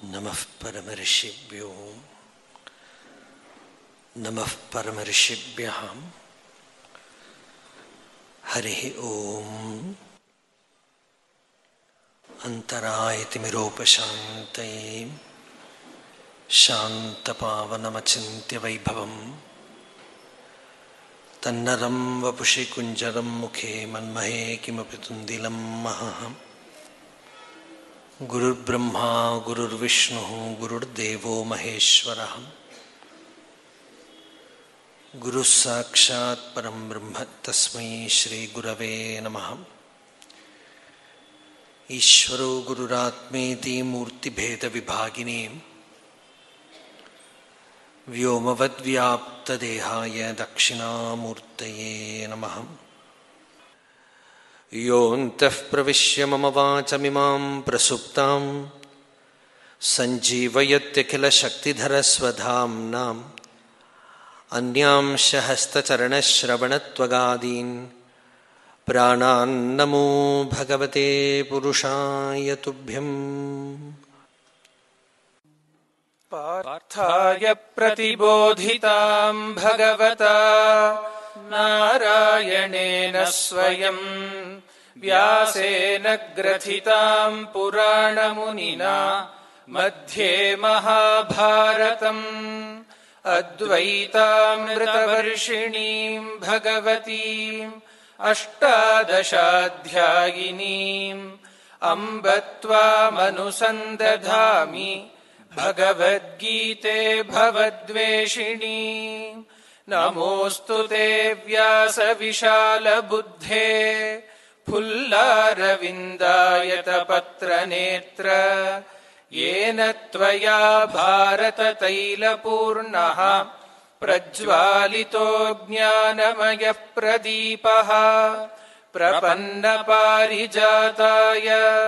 नमः परमऋषिभ्यो नमः परमऋषिभ्यः। हरिः ओम्। अन्तरायतिमिरोपशान्तये शान्तपावनमचिन्त्य वैभवम् तन्नरं वपुषि कुञ्जरं मुखे मन्महे किमपि तुन्दिलं महः। गुरुर्ब्रह्मा गुरुर्विष्णुः गुरुर्देवो महेश्वरः। गुरुः साक्षात् परं ब्रह्म तस्मै श्री गुरवे नमः। ईश्वरो गुरुरात्मेति मूर्तिभेदविभागिने व्योमवद्व्याप्तदेहाय दक्षिणामूर्तये नमः। योऽन्तः प्रविश्य मम वाचमिमां प्रसुप्तां सञ्जीवयत्यखिलशक्तिधरस्वधाम्नाम् अन्यांश हस्तचरणश्रवणत्वगादीन् प्राणान्नमो भगवते पुरुषाय तुभ्यम्। पार्थाय प्रतिबोधितां भगवता नारायणेन स्वयं व्यासेन ग्रथितां पुराणमुनिना मध्ये महाभारतम् अद्वैतामृतवर्षिणीं भगवतीम् अष्टादशाध्यायिनीम् अम्ब त्वामनुसन्दधामि भगवद्गीते भवद्वेषिणी। नमोऽस्तु ते व्यासविशालबुद्धे फुल्लारविन्दायतपत्रनेत्र येन त्वया भारततैलपूर्णः प्रज्वालितो ज्ञानमयः प्रदीपः। प्रपन्नपारिजाताय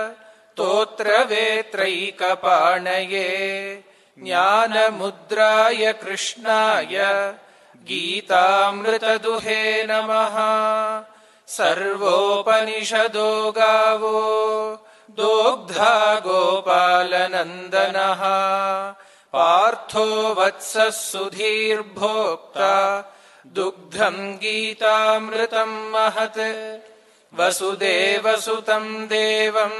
स्तोत्रवेत्रैकपाणये ज्ञानमुद्राय कृष्णाय गीतामृतदुहे नमः। सर्वोपनिषदो गावो दोग्धा गोपालनन्दनः पार्थो वत्सः सुधीर्भोक्ता दुग्धं गीतामृतं महत्। वसुदेवसुतं देवं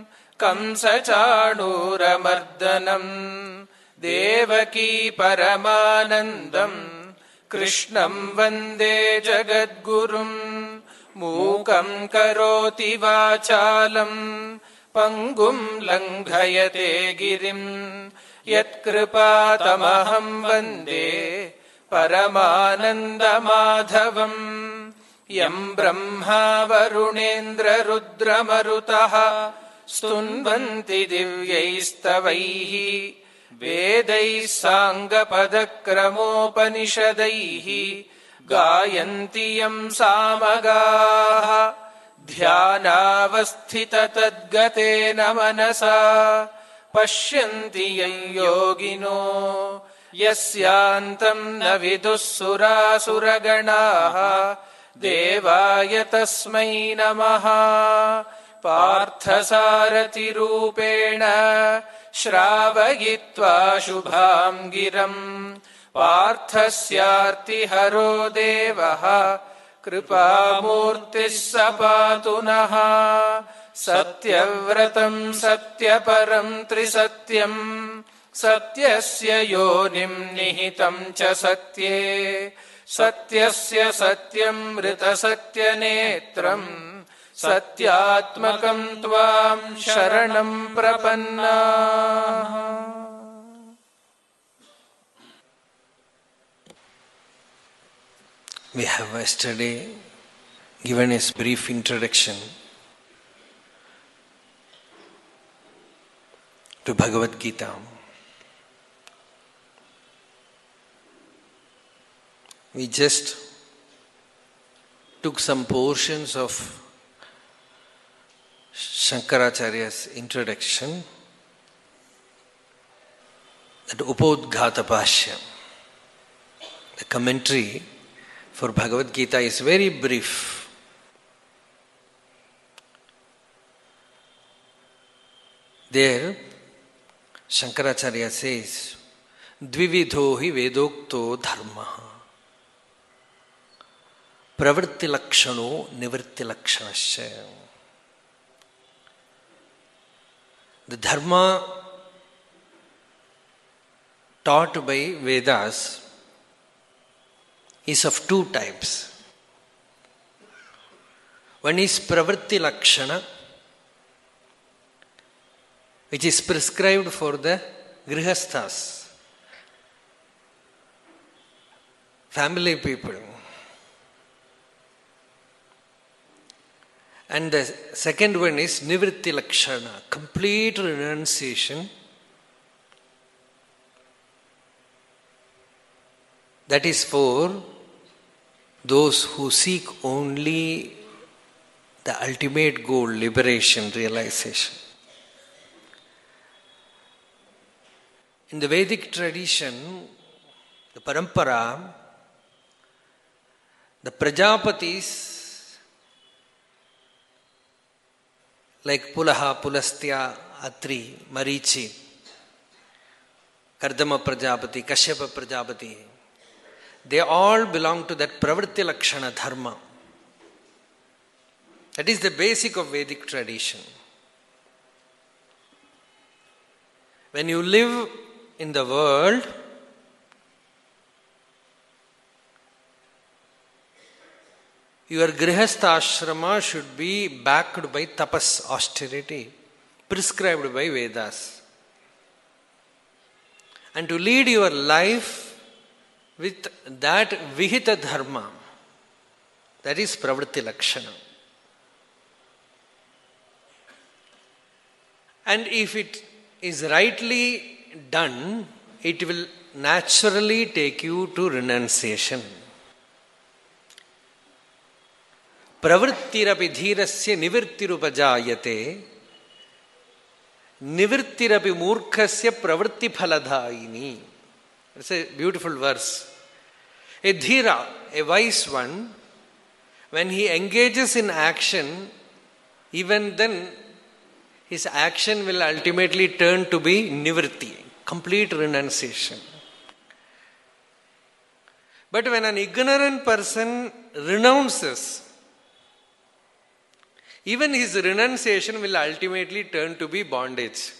कंसचाणूरमर्दनं देवकी परमानन्दं कृष्णं वन्दे जगद्गुरुम्। मूकं करोति वाचालं पङ्गुं लङ्घयते गिरिं यत्कृपातमहं वन्दे परमानन्दमाधवम्। यं ब्रह्मा वरुणेन्द्ररुद्रमरुतः स्तुन्वन्ति दिव्यैस्तवैः वेदैः साङ्गपदक्रमोपनिषदैः गायन्ति यं सामगाः। ध्यानावस्थिततद्गतेन मनसा पश्यन्ति यं योगिनो यस्यान्तं न विदुः सुरासुरगणाः। देवाय तस्मै नमः। पार्थसारथिरूपेण श्रावयित्वा शुभां गिरम् पार्थस्यार्तिहरो देवः कृपामूर्तिः स पातु नः। सत्यव्रतं सत्यपरं त्रिसत्यं सत्यस्य योनिं निहितं च सत्ये सत्यस्य सत्यं मृतसत्यनेत्रम् सत्यात्मकं त्वां शरणं प्रपन्नाः। We have yesterday given a brief introduction to Bhagavad Gita. We just took some portions of Shankaracharya's introduction, that Upodghata Bhashya. The commentary for Bhagavad Gita is very brief. There Shankaracharya says, Dvividho hi vedokto dharma. Pravritti lakshano nivritti lakshanasya. The dharma taught by Vedas is of two types. One is pravritti lakshana, which is prescribed for the grihasthas, family people. And the second one is nivritti lakshana, complete renunciation. That is for those who seek only the ultimate goal, liberation, realization. In the Vedic tradition, the parampara, the Prajapatis like Pulaha, Pulastya, Atri, Marichi, Kardama Prajapati, Kashyapa Prajapati, they all belong to that Pravritti Lakshana Dharma. That is the basic of Vedic tradition. When you live in the world, your grihastha ashrama should be backed by tapas, austerity, prescribed by Vedas. And to lead your life with that vihita dharma, that is pravritti lakshana. And if it is rightly done, it will naturally take you to renunciation. Pravrittirapi dhirasya nivirtirupajayate nivirtirapi murkhasya pravritti phaladhaini. It's a beautiful verse. A dhira, a wise one, when he engages in action, even then his action will ultimately turn to be nivritti, complete renunciation. But when an ignorant person renounces, even his renunciation will ultimately turn to be bondage.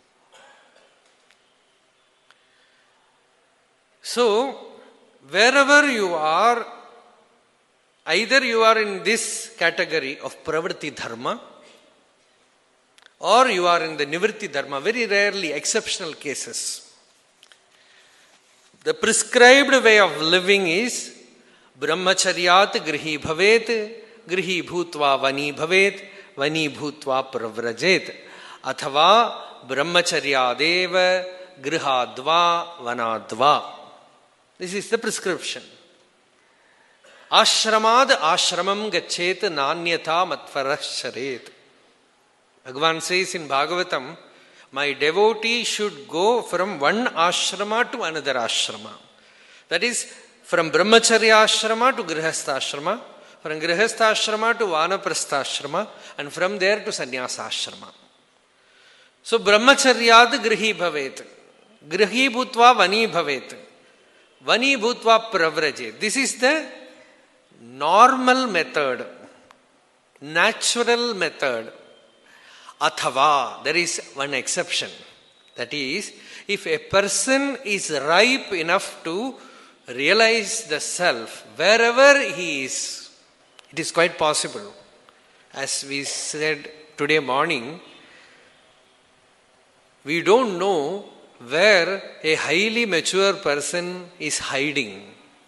So, wherever you are, either you are in this category of pravritti dharma, or you are in the nivritti dharma, very rarely, exceptional cases. The prescribed way of living is brahmacharyat grihi bhavet, grihi bhutva vani bhavet, vani bhutva pravrajet, athava brahmacharyadeva grihadva vanadva. This is the prescription. Ashramad ashramam gachet nanyatha matvarah sharet. Bhagavan says in Bhagavatam, my devotee should go from one ashrama to another ashrama. That is, from brahmacharya ashrama to grihastha ashrama, from grihastha ashrama to vanaprastha ashrama, and from there to sannyasa ashrama. So, brahmacharyad grihi bhavet, grihi bhutva vani bhavet, vani bhutva pravraje. This is the normal method, natural method. Athava, there is one exception. That is, if a person is ripe enough to realize the self, wherever he is, it is quite possible. As we said today morning, we don't know where a highly mature person is hiding.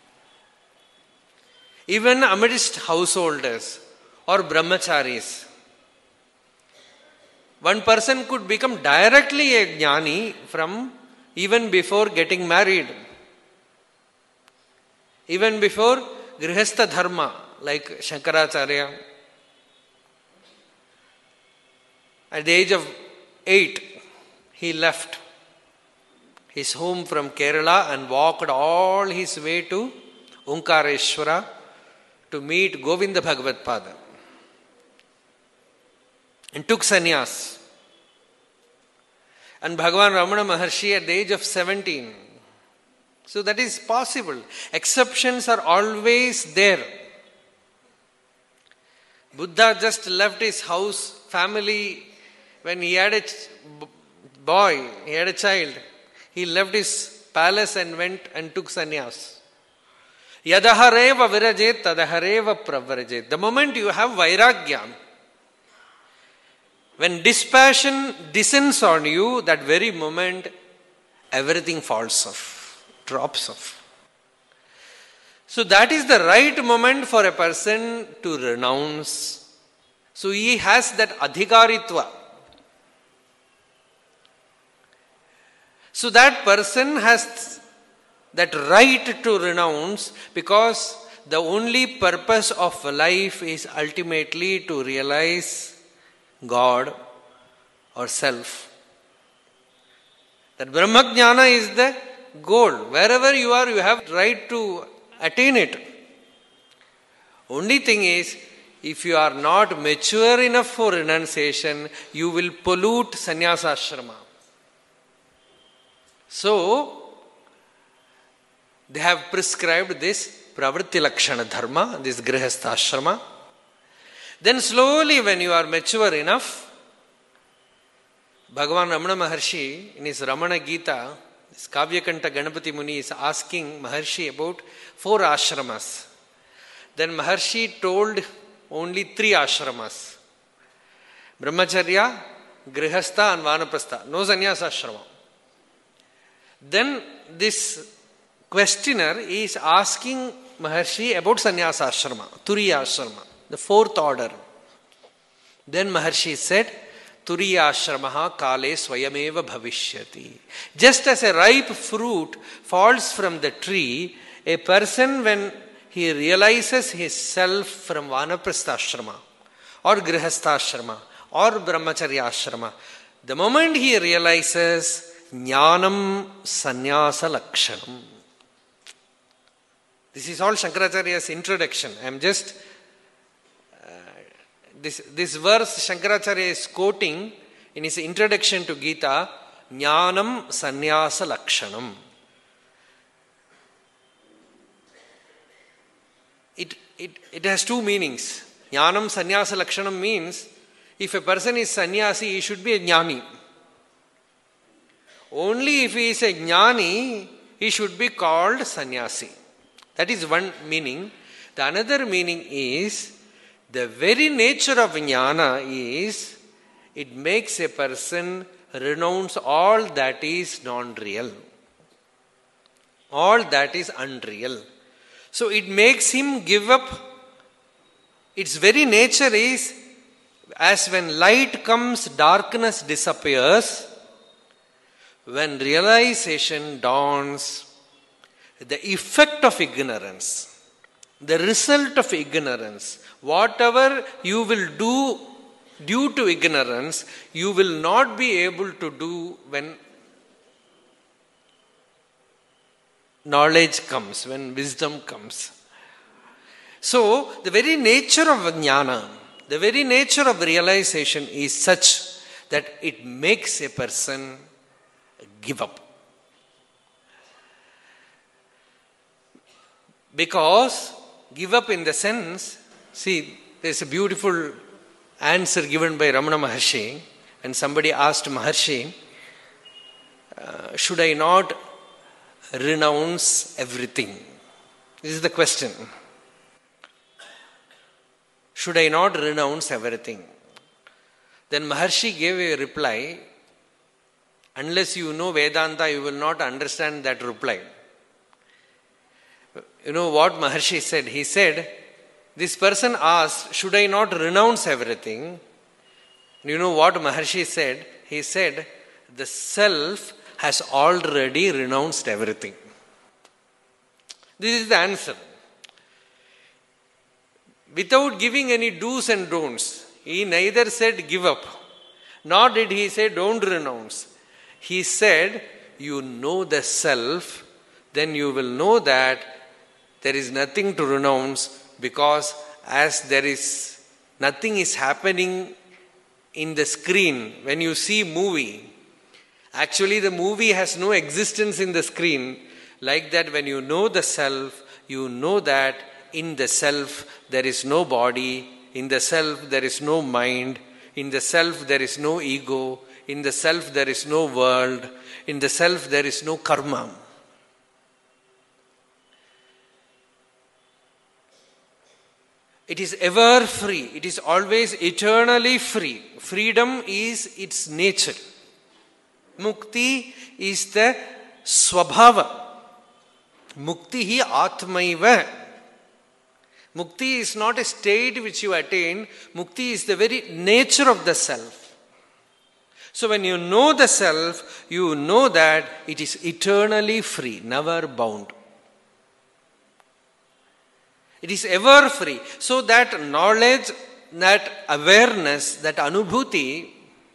Even amidst householders or brahmacharis, one person could become directly a jnani from even before getting married. Even before grihastha dharma, like Shankaracharya. At the age of 8, he left his home from Kerala and walked all his way to Omkareshwara to meet Govinda Bhagavad Pada. And took sannyas. And Bhagavan Ramana Maharshi at the age of 17. So that is possible. Exceptions are always there. Buddha just left his house, family, when he had a boy, he had a child. He left his palace and went and took sannyas. Yadahareva virajet tadahareva pravrajet. The moment you have vairagya, when dispassion descends on you, that very moment, everything falls off, drops off. So that is the right moment for a person to renounce. So he has that adhikaritva. So that person has that right to renounce, because the only purpose of life is ultimately to realize God or self. That Brahmajnana is the goal. Wherever you are, you have right to attain it. Only thing is, if you are not mature enough for renunciation, you will pollute sannyasa ashrama. So, they have prescribed this pravritti lakshana dharma, this grihastha ashrama. Then slowly, when you are mature enough, Bhagavan Ramana Maharshi in his Ramana Gita, this Kavyakanta Ganapati Muni is asking Maharshi about 4 ashramas. Then Maharshi told only 3 ashramas. Brahmacharya, Grihastha and Vanaprastha. No sannyasa ashrama. Then this questioner is asking Maharshi about sannyasa ashrama, Turiya ashrama, the 4th order. Then Maharshi said, Turiya ashramaha kale swayameva bhavishyati. Just as a ripe fruit falls from the tree, a person when he realizes his self from Vanaprastha ashrama or Grihastha ashrama or Brahmacharya ashrama, the moment he realizes Jnanam Sannyasa Lakshanam. This is all Shankaracharya's introduction. I am just, this verse Shankaracharya is quoting in his introduction to Gita, Jnanam Sannyasa Lakshanam. It has 2 meanings. Jnanam Sannyasa Lakshanam means, if a person is sannyasi, he should be a jnani. Only if he is a jnani, he should be called sannyasi. That is one meaning. The another meaning is, the very nature of jnana is, it makes a person renounce all that is non-real. All that is unreal. So it makes him give up. Its very nature is, as when light comes, darkness disappears. When realization dawns, the effect of ignorance, the result of ignorance, whatever you will do due to ignorance, you will not be able to do when knowledge comes, when wisdom comes. So, the very nature of jnana, the very nature of realization is such that it makes a person give up. Because, give up in the sense, see, there is a beautiful answer given by Ramana Maharshi, and somebody asked Maharshi, should I not renounce everything? This is the question. Should I not renounce everything? Then Maharshi gave a reply. Unless you know Vedanta, you will not understand that reply. You know what Maharshi said? He said, this person asked, should I not renounce everything? You know what Maharshi said? He said, the self has already renounced everything. This is the answer. Without giving any do's and don'ts, he neither said give up, nor did he say don't renounce. He said, you know the self, then you will know that there is nothing to renounce, because as there is nothing is happening in the screen when you see movie, Actually, the movie has no existence in the screen. Like that, when you know the self, you know that in the self there is no body, in the self there is no mind, in the self there is no ego, in the self there is no world, in the self there is no karma. It is ever free. It is always eternally free. Freedom is its nature. Mukti is the swabhava. Mukti hi atmaiva. Mukti is not a state which you attain. Mukti is the very nature of the self. So when you know the self, you know that it is eternally free, never bound. It is ever free. So that knowledge, that awareness, that anubhuti,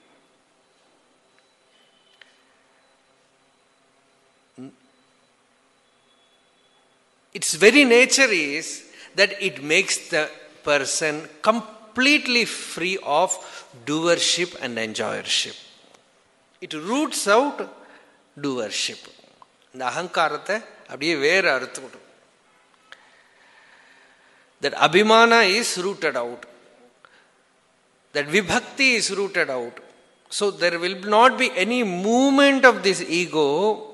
its very nature is that it makes the person completely free of doership and enjoyership. It roots out doership. இந்த அகங்காரத்தை அப்படியே வேறு அறுத்து விடும். That abhimana is rooted out. That vibhakti is rooted out. So there will not be any movement of this ego,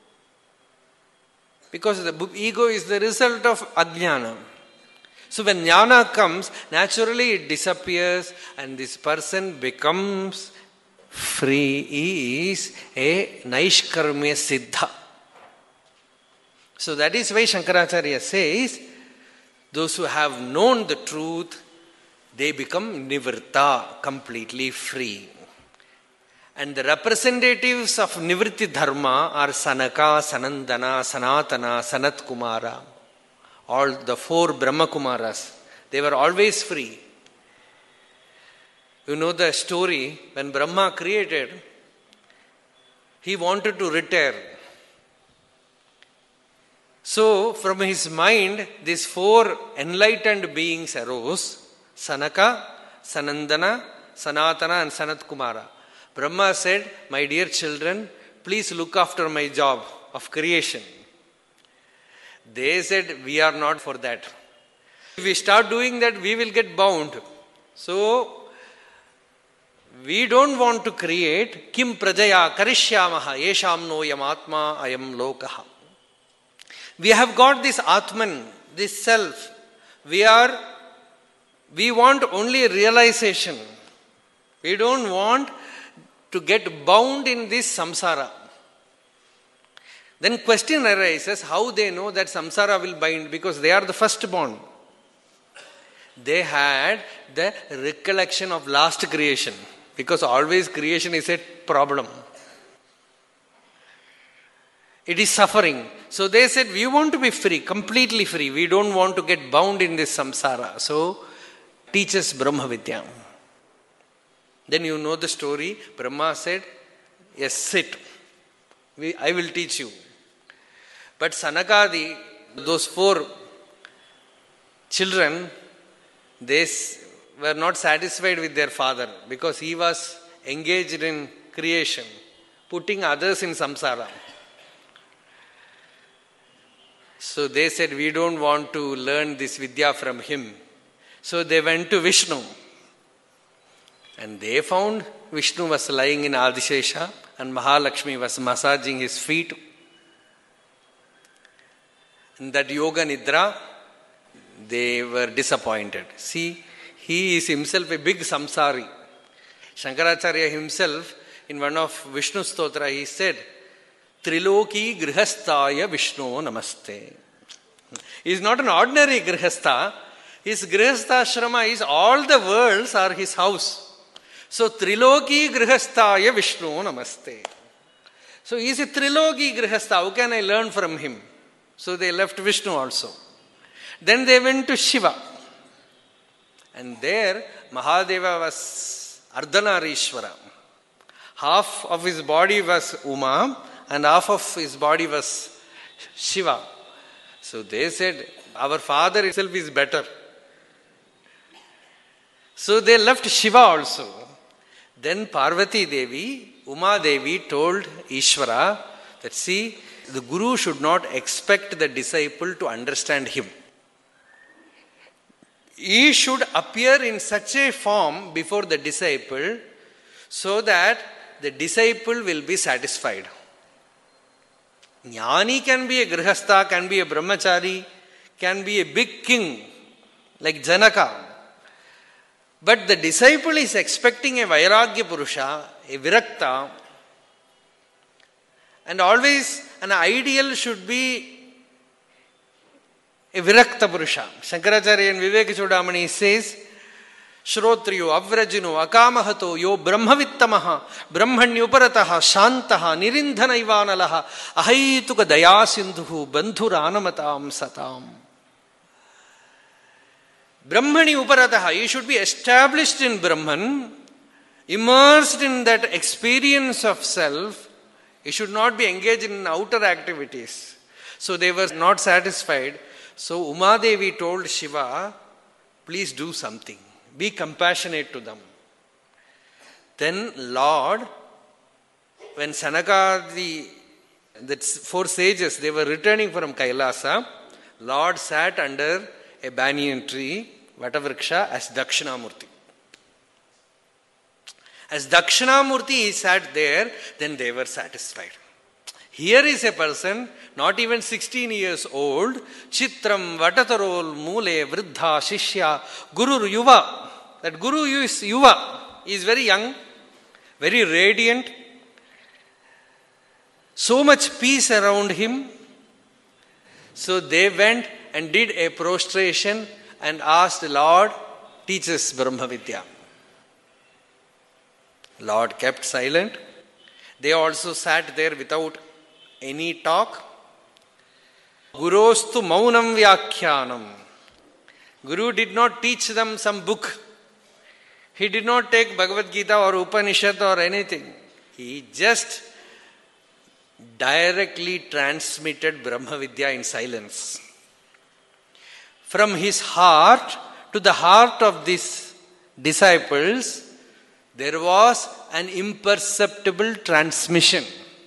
because the ego is the result of ajnana. So when jnana comes, naturally it disappears and this person becomes free. He is a naishkarmya siddha. So that is why Shankaracharya says, those who have known the truth, they become nivritta, completely free. And the representatives of nivritti dharma are Sanaka, Sanandana, Sanatana, Sanat Kumara. All the 4 Brahma Kumaras. They were always free. You know the story, when Brahma created, he wanted to retire. So, from his mind, these 4 enlightened beings arose. Sanaka, Sanandana, Sanatana and Sanat Kumara. Brahma said, my dear children, please look after my job of creation. They said, we are not for that. If we start doing that, we will get bound. So, we don't want to create. Kim prajaya karishyamaha yesham no yam atma ayam lokaha. We have got this Atman, this self. We want only realization. We don't want to get bound in this samsara. Then question arises, how they know that samsara will bind? Because they are the firstborn. They had the recollection of last creation. Because always creation is a problem. It is suffering. So they said, we want to be free, completely free. We don't want to get bound in this samsara. So, teach us Brahma Vidya. Then you know the story. Brahma said, yes, sit. I will teach you. But Sanakadi, those 4 children, they were not satisfied with their father because he was engaged in creation, putting others in samsara. So they said, we don't want to learn this Vidya from him. So they went to Vishnu. And they found Vishnu was lying in Adishesha and Mahalakshmi was massaging his feet. In that Yoga Nidra, they were disappointed. See, he is himself a big samsari. Shankaracharya himself, in one of Vishnu Stotra, he said, Triloki Grihastaya Vishnu Namaste. He is not an ordinary Grihastha. His Grihastha Ashrama is all the worlds are his house. So Triloki Grihastaya Vishnu Namaste. So he is a Triloki Grihastha. How can I learn from him? So they left Vishnu also. Then they went to Shiva. And there Mahadeva was Ardhanarishwara. Half of his body was Uma and half of his body was Shiva. So they said, our father itself is better. So they left Shiva also. Then Parvati Devi, Uma Devi told Ishvara that, see, the Guru should not expect the disciple to understand him. He should appear in such a form before the disciple so that the disciple will be satisfied. Jnani can be a grihastha, can be a brahmachari, can be a big king like Janaka. But the disciple is expecting a Vairagya Purusha, a Virakta, and always an ideal should be a Virakta Purusha. Shankaracharya in Vivek Chudamani says, Shrotriyo avrajino akamahato yo brahmavittamaha brahmanyuparataha shantaha nirindhanaivanalaha ahaituka dayasindhuhu bandhuranamatam satam. Brahmani uparataha, you should be established in Brahman, immersed in that experience of self. You should not be engaged in outer activities. So they were not satisfied. So Uma Devi told Shiva, please do something. Be compassionate to them. Then Lord, when Sanaka, the four sages, they were returning from Kailasa, Lord sat under a banyan tree, Vatavriksha, as Dakshinamurti. As Dakshinamurti he sat there, then they were satisfied. Here is a person, not even 16 years old, Chitram Vatatarol Mule Vriddha Shishya Guru Yuva. That Guru is Yuva. He is very young, very radiant. So much peace around him. So they went and did a prostration and asked, Lord, teach us Brahma Vidya. Lord kept silent. They also sat there without any talk. Gurostu maunam vyakhyanam. Guru did not teach them some book. He did not take Bhagavad Gita or Upanishad or anything. He just directly transmitted Brahma Vidya in silence. From his heart to the heart of these disciples, there was an imperceptible transmission.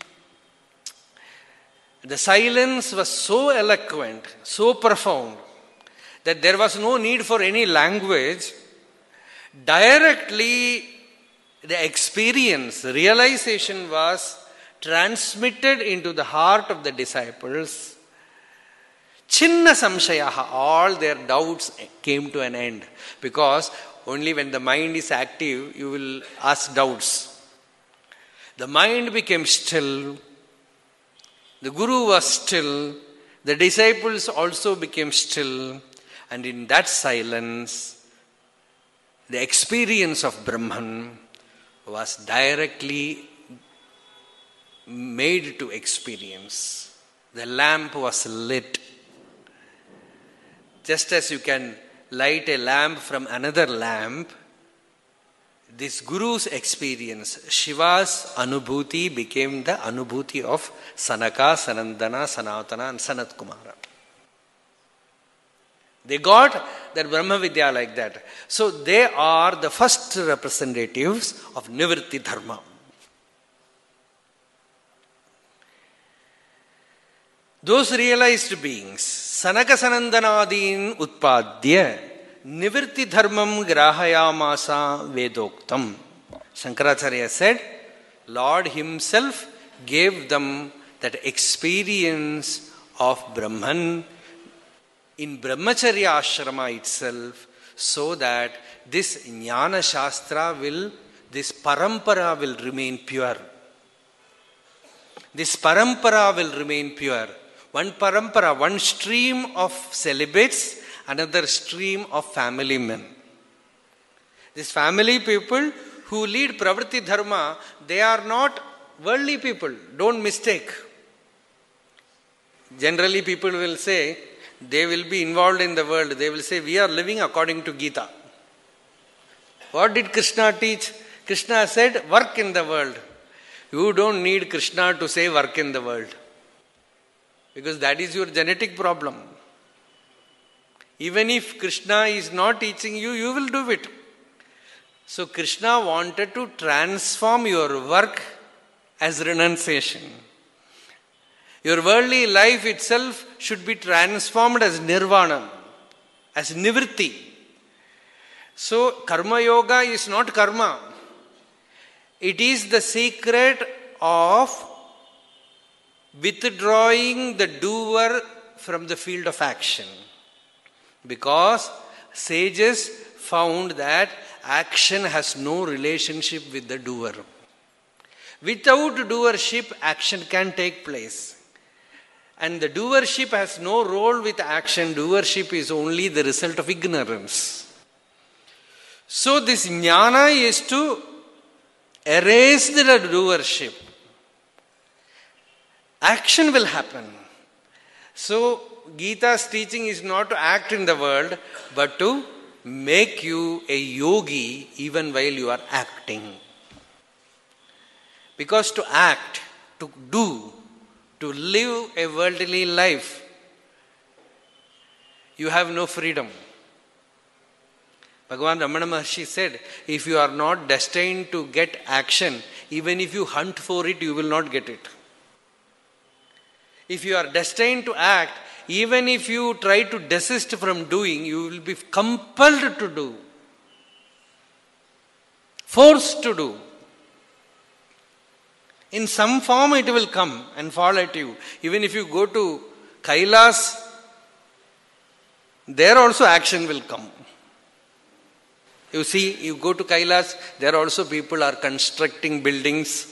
The silence was so eloquent, so profound, that there was no need for any language. Directly, the experience, realization was transmitted into the heart of the disciples. Chinna samshayaha, all their doubts came to an end. Because only when the mind is active, you will ask doubts. The mind became still. The Guru was still. The disciples also became still. And in that silence, the experience of Brahman was directly made to experience. The lamp was lit. Just as you can light a lamp from another lamp, this Guru's experience, Shiva's Anubhuti, became the Anubhuti of Sanaka, Sanandana, Sanatana and Sanat Kumara. They got their Brahma Vidya like that. So they are the first representatives of Nivritti Dharma. Those realized beings, Sanaka Sanandanadin Utpadya, Nivritti Dharmam Grahayamasa Vedoktam. Shankaracharya said, Lord himself gave them that experience of Brahman in Brahmacharya Ashrama itself, so that this Jnana Shastra this parampara will remain pure. This parampara will remain pure. One parampara, one stream of celibates, another stream of family men. These family people who lead Pravritti Dharma, they are not worldly people. Don't mistake. Generally people will say, they will be involved in the world. They will say, we are living according to Gita. What did Krishna teach? Krishna said, work in the world. You don't need Krishna to say work in the world. Because that is your genetic problem. Even if Krishna is not teaching you, you will do it. So Krishna wanted to transform your work as renunciation. Your worldly life itself should be transformed as nirvana, as nivritti. So karma yoga is not karma. It is the secret of withdrawing the doer from the field of action. Because sages found that action has no relationship with the doer. Without doership, action can take place. And the doership has no role with action. Doership is only the result of ignorance. So this jnana is to erase the doership. Action will happen. So Gita's teaching is not to act in the world, but to make you a yogi even while you are acting. Because to act, to do, to live a worldly life, you have no freedom. Bhagavan Ramana Maharshi said, if you are not destined to get action, even if you hunt for it, you will not get it. If you are destined to act, even if you try to desist from doing, you will be compelled to do. Forced to do. In some form it will come and fall at you. Even if you go to Kailas, there also action will come. You see, you go to Kailas, there also people are constructing buildings,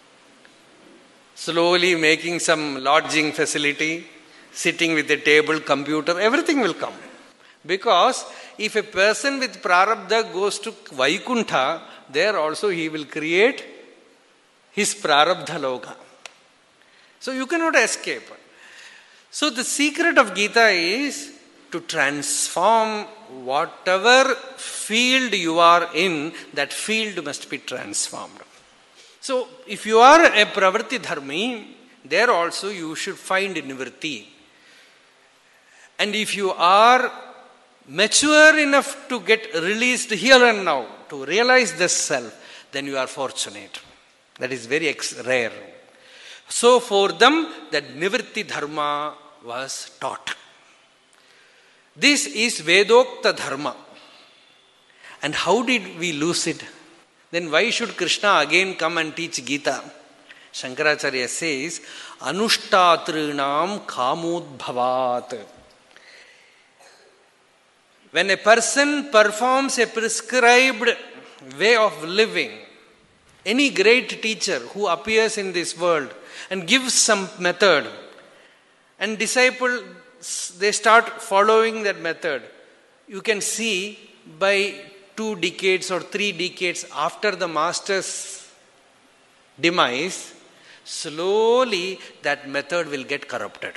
slowly making some lodging facility, sitting with a table, computer, everything will come. Because if a person with prarabdha goes to Vaikuntha, there also he will create his prarabdha loka. So you cannot escape. So the secret of Gita is to transform whatever field you are in, that field must be transformed. So if you are a pravritti dharmi, there also you should find nivritti. And if you are mature enough to get released here and now, to realize this self, then you are fortunate. That is very rare. So for them, that nivritti dharma was taught. This is Vedokta dharma. And how did we lose it? Then why should Krishna again come and teach Gita? Shankaracharya says, Anushtatrinam kamodbhavat. When a person performs a prescribed way of living, any great teacher who appears in this world and gives some method, and disciples, they start following that method, you can see by 2 decades or 3 decades after the master's demise, slowly that method will get corrupted.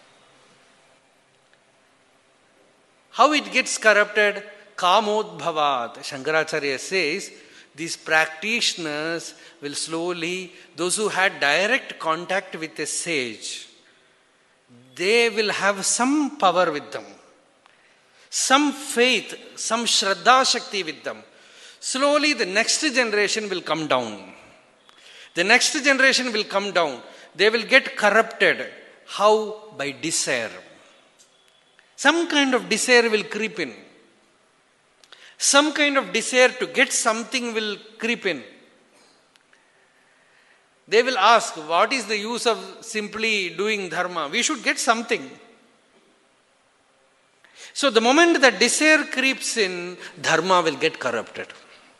How it gets corrupted? Kamodbhavat. Shankaracharya says, these practitioners will slowly, those who had direct contact with a sage, they will have some power with them, some faith, some Shraddha Shakti with them. Slowly the next generation will come down. The next generation will come down. They will get corrupted. How? By desire. Some kind of desire will creep in. Some kind of desire to get something will creep in. They will ask, what is the use of simply doing dharma? We should get something. So the moment that desire creeps in, dharma will get corrupted.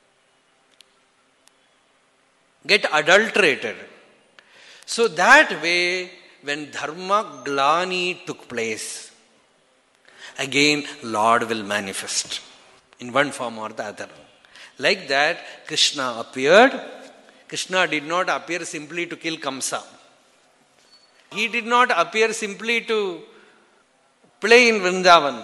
Get adulterated. So that way, when dharma glani took place, again Lord will manifest in one form or the other. Like that, Krishna appeared. Krishna did not appear simply to kill Kamsa. He did not appear simply to play in Vrindavan.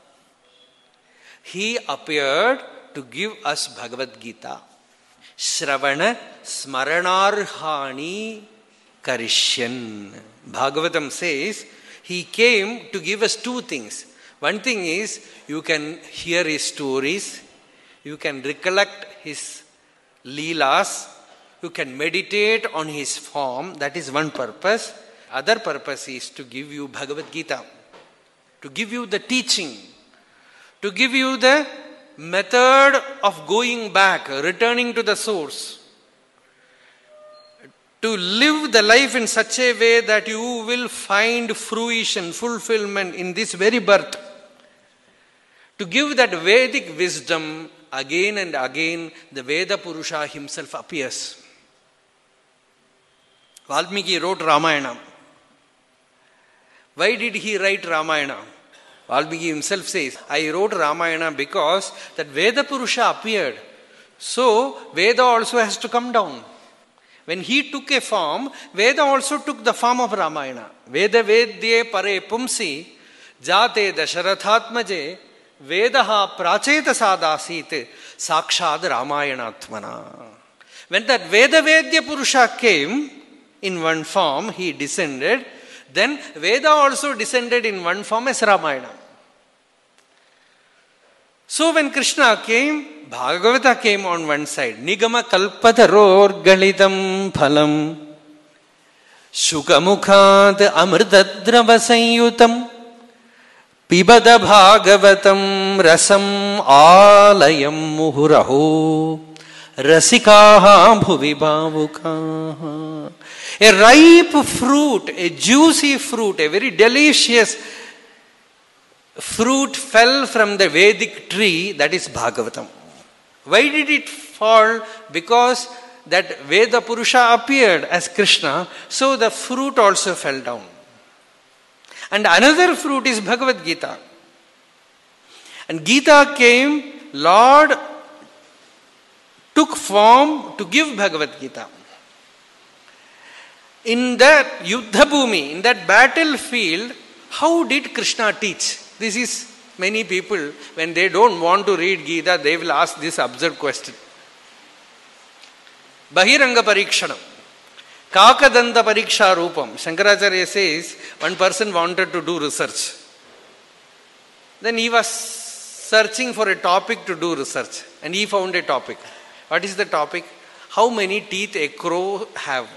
He appeared to give us Bhagavad Gita. Shravana smaranarhani karishyan. Bhagavatam says, he came to give us 2 things. One thing is, you can hear his stories, You can recollect his leelas. You can meditate on his form. That is one purpose. Other purpose is to give you Bhagavad Gita, to give you the teaching, to give you the method of going back, returning to the source, to live the life in such a way that you will find fruition, fulfillment in this very birth. To give that Vedic wisdom, again and again, the Veda Purusha himself appears. Valmiki wrote Ramayana. Why did he write Ramayana? Valmiki himself says, I wrote Ramayana because that Veda Purusha appeared. So, Veda also has to come down. When he took a form, Veda also took the form of Ramayana. Veda Vedye Pare Pumsi Jate Dasharathatmaje Vedaha Pracheta Sadasit Sakshad Ramayanatmana. When that Veda Vedya Purusha came in one form, he descended. Then Veda also descended in one form as Ramayana. So when Krishna came, Bhagavata came on one side. Nigama kalpataror galitam phalam Shukamukhat amritadrava sanyutam Pibada bhagavatam rasam alayam muhuraho Rasikaha bhuvi bhavukaha. A ripe fruit, a juicy fruit, a very delicious fruit fell from the Vedic tree, that is Bhagavatam. Why did it fall? Because that Veda Purusha appeared as Krishna, so the fruit also fell down. And another fruit is Bhagavad Gita. And Gita came, Lord took form to give Bhagavad Gita. In that Yuddha Bhumi, in that battlefield, how did Krishna teach? This is many people, when they don't want to read Gita, they will ask this absurd question. Bahiranga Parikshanam. Kakadanta Pariksha Rupam. Shankaracharya says, one person wanted to do research. Then he was searching for a topic to do research. And he found a topic. What is the topic? How many teeth a crow have?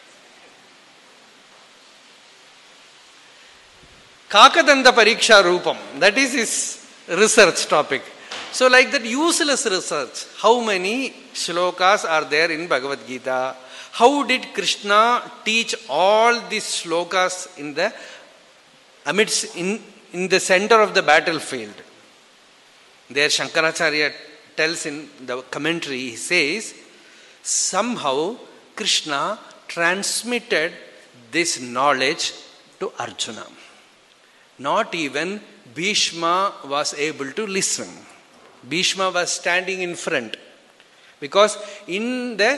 Kakadanta Pariksha Rupam. That is his research topic. So like that useless research. How many shlokas are there in Bhagavad Gita? How did Krishna teach all these shlokas in the amidst, in the center of the battlefield? There Shankaracharya tells in the commentary, he says, somehow Krishna transmitted this knowledge to Arjuna. Not even Bhishma was able to listen. Bhishma was standing in front. Because in the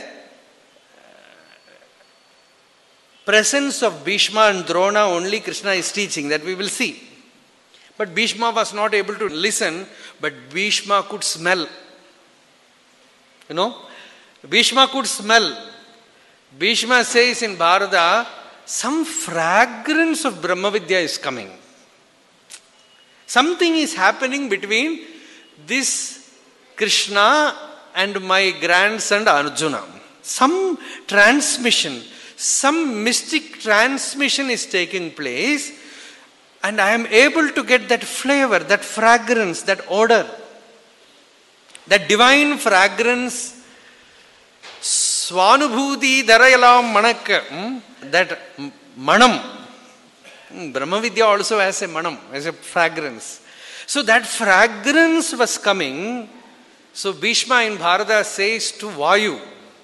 presence of Bhishma and Drona only Krishna is teaching, that we will see. But Bhishma was not able to listen, but Bhishma could smell. You know, Bhishma could smell. Bhishma says in Bharata, some fragrance of Brahmavidya is coming. Something is happening between this Krishna and my grandson Arjuna. Some transmission, some mystic transmission is taking place, and I am able to get that flavor, that fragrance, that odor, that divine fragrance. Swanubhuti Darayalam Manaka, that manam. Brahmavidya also has a manam, has a fragrance. So that fragrance was coming. So Bhishma in Bharata says to Vayu,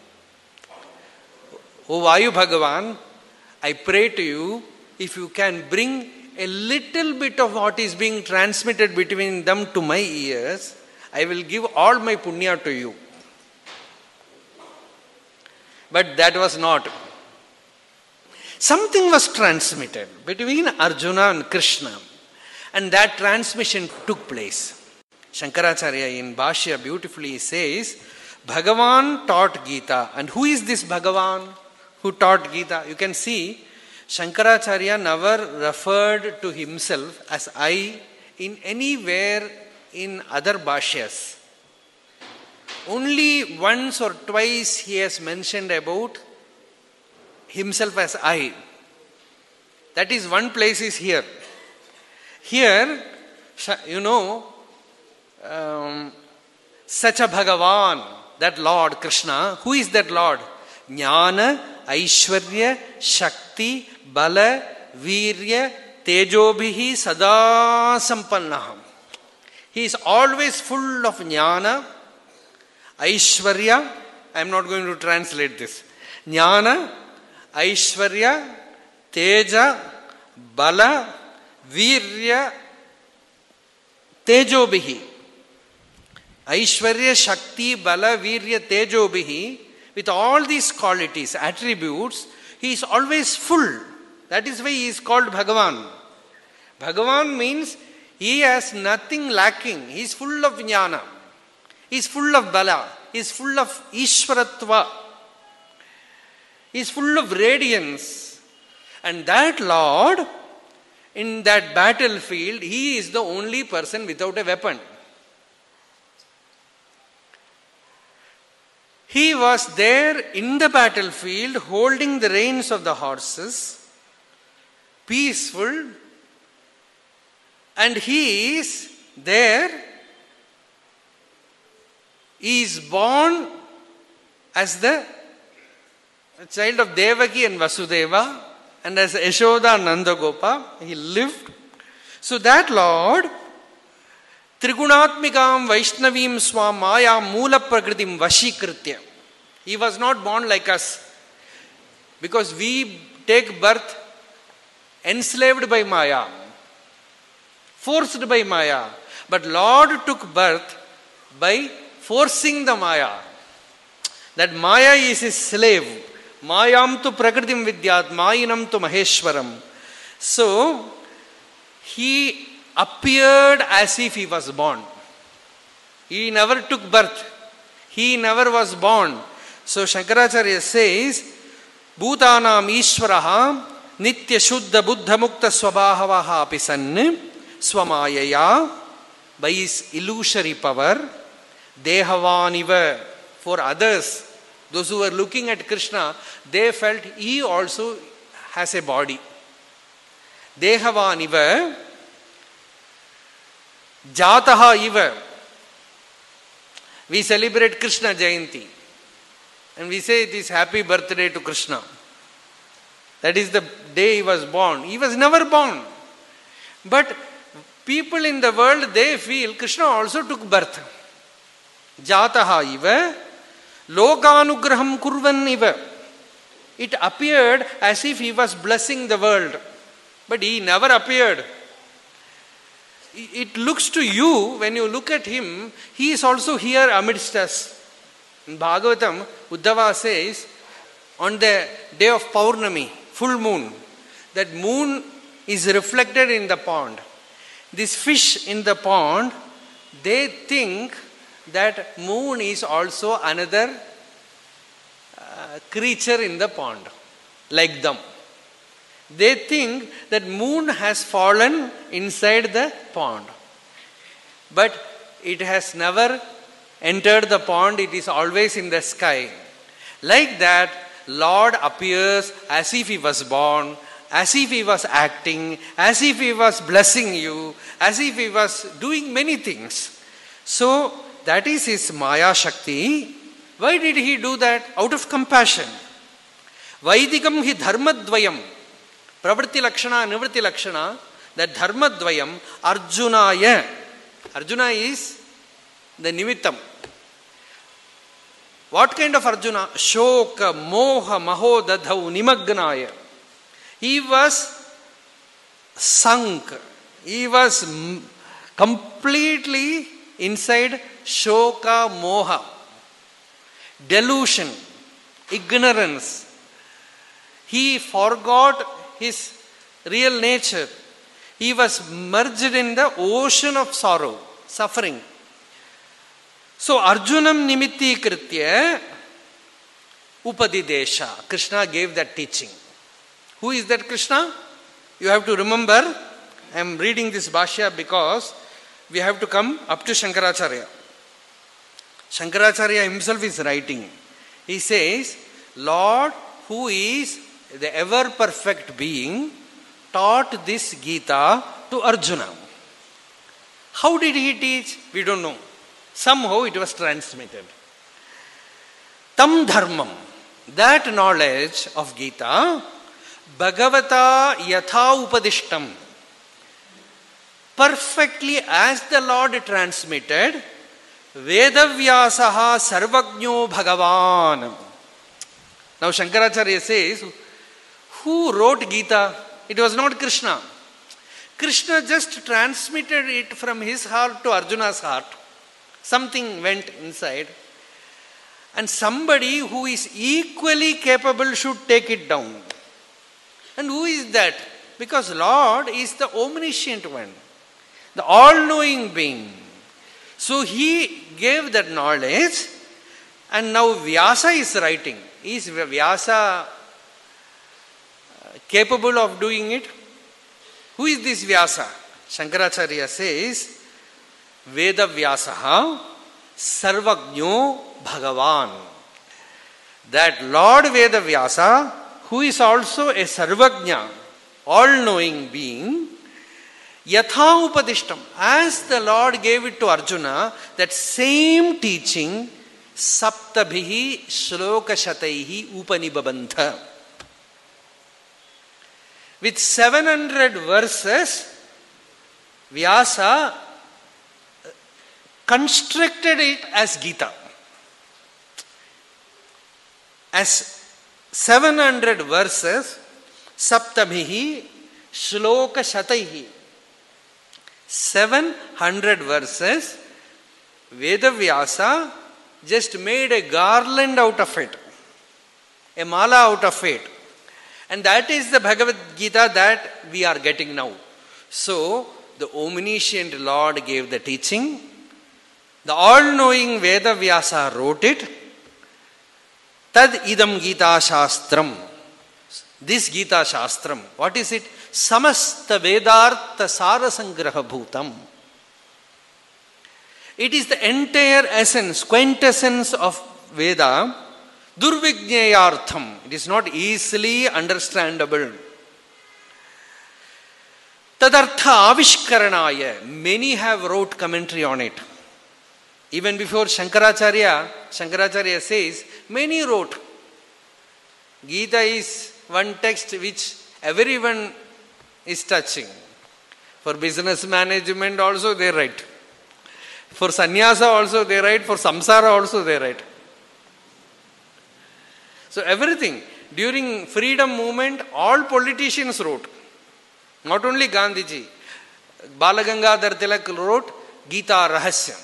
O Vayu Bhagavan, I pray to you, if you can bring a little bit of what is being transmitted between them to my ears, I will give all my punya to you. But that was not. Something was transmitted between Arjuna and Krishna, and that transmission took place. Shankaracharya in Bhashya beautifully says, Bhagavan taught Gita. And who is this Bhagavan who taught Gita? You can see, Shankaracharya never referred to himself as I in anywhere in other Bhashyas. only once or twice he has mentioned about himself as I. That is one place is here. Here, such a Bhagavan, that Lord Krishna, who is that Lord? Jnana, Aishwarya, Shakti, Bala, Virya, Tejobhihi, Sada Sampannaham. He is always full of Jnana, Aishwarya. I am not going to translate this. Jnana, Aishwarya, Teja, Bala, Virya, Tejobhihi. Aishwarya, Shakti, Bala, Virya, Tejobhihi. With all these qualities, attributes, he is always full. That is why he is called Bhagavan. Bhagavan means he has nothing lacking. He is full of jnana. He is full of bala. He is full of Ishwaratva. He is full of radiance. And that Lord, in that battlefield, he is the only person without a weapon. He was there in the battlefield holding the reins of the horses, peaceful, and he is there. He is born as the child of Devaki and Vasudeva, and as Yashoda and Nandagopa, he lived. So that Lord, Trigunatmikam Vaishnavim Swam Maya Mula Prakritim Vashikritya. He was not born like us. Because we take birth enslaved by Maya, forced by Maya. But Lord took birth by forcing the Maya. That Maya is his slave. Mayam tu Prakritim Vidyat, Mayinam tu Maheshwaram. So, he appeared as if he was born. He never took birth. He never was born. So Shankaracharya says, Bhutanam Ishvaraha Nitya Shuddha Buddha Mukta Swabhavaha Apisan Swamayaya, by his illusory power, Dehavaniva. For others, those who were looking at Krishna, they felt he also has a body. Dehavaniva Jataha Iva. We celebrate Krishna Jayanti. And we say it is happy birthday to Krishna. That is the day he was born. He was never born. But people in the world, they feel Krishna also took birth. Jataha Iva. Lokanugraham kurvan Iva. It appeared as if he was blessing the world. But he never appeared. It looks to you, when you look at him, he is also here amidst us. In Bhagavatam, Uddhava says, on the day of Paurnami, full moon, that moon is reflected in the pond. This fish in the pond, they think that moon is also another creature in the pond, like them. They think that moon has fallen inside the pond. But it has never entered the pond, it is always in the sky. Like that, Lord appears as if he was born, as if he was acting, as if he was blessing you, as if he was doing many things. So, that is his Maya Shakti. Why did he do that? Out of compassion. Vaidikam hi dharmadvayam. Pravritti Lakshana, Nivritti Lakshana, that Dharma Dvayam, Arjunaya. Arjuna is the Nimittam. What kind of Arjuna? Shoka, Moha, Mahodadhau, Nimagnaya. He was sunk. He was completely inside Shoka, Moha. Delusion, ignorance. He forgot his real nature. He was merged in the ocean of sorrow, suffering. So Arjunam Nimitti Kritya Upadidesha. Krishna gave that teaching. Who is that Krishna? You have to remember, I am reading this Bhashya because we have to come up to Shankaracharya. Shankaracharya himself is writing. He says, Lord, who is the ever perfect being, taught this Gita to Arjuna. How did he teach? We don't know. Somehow it was transmitted. Tam dharmam, that knowledge of Gita, Bhagavata yatha upadishtam, perfectly as the Lord transmitted, Vedavyasaha sarvagno bhagavan. Now Shankaracharya says, who wrote Gita? It was not Krishna. Krishna just transmitted it from his heart to Arjuna's heart. Something went inside. And somebody who is equally capable should take it down. And who is that? Because Lord is the omniscient one, the all-knowing being. So he gave that knowledge, and now Vyasa is writing. Is Vyasa capable of doing it? Who is this Vyasa? Shankaracharya says, Veda Vyasaha Sarvagno Bhagavan. That Lord Veda Vyasa, who is also a Sarvagnya, all-knowing being, Yatha Upadishtam, as the Lord gave it to Arjuna, that same teaching, Saptabhihi Shloka Shataihi Upanibabantha. With 700 verses, Vyasa constructed it as Gita. As 700 verses, Saptabhihi Shloka Shataihi. 700 verses, Vedavyasa just made a garland out of it, a mala out of it. And that is the Bhagavad Gita that we are getting now. So, the omniscient Lord gave the teaching. The all-knowing Vedavyasa wrote it. Tad idam Gita Shastram. This Gita Shastram, what is it? Samasta Vedartha Sarasangraha Bhutam. It is the entire essence, quintessence of Veda. Durvijnayartham. It is not easily understandable. Tadartha Avishkaranaya. Many have wrote commentary on it. Even before Shankaracharya says, many wrote. Gita is one text which everyone is touching. For business management also they write. For sannyasa also they write. For samsara also they write. So everything. During freedom movement, all politicians wrote. Not only Gandhiji. Balagangadhar Tilak wrote Gita Rahasyam.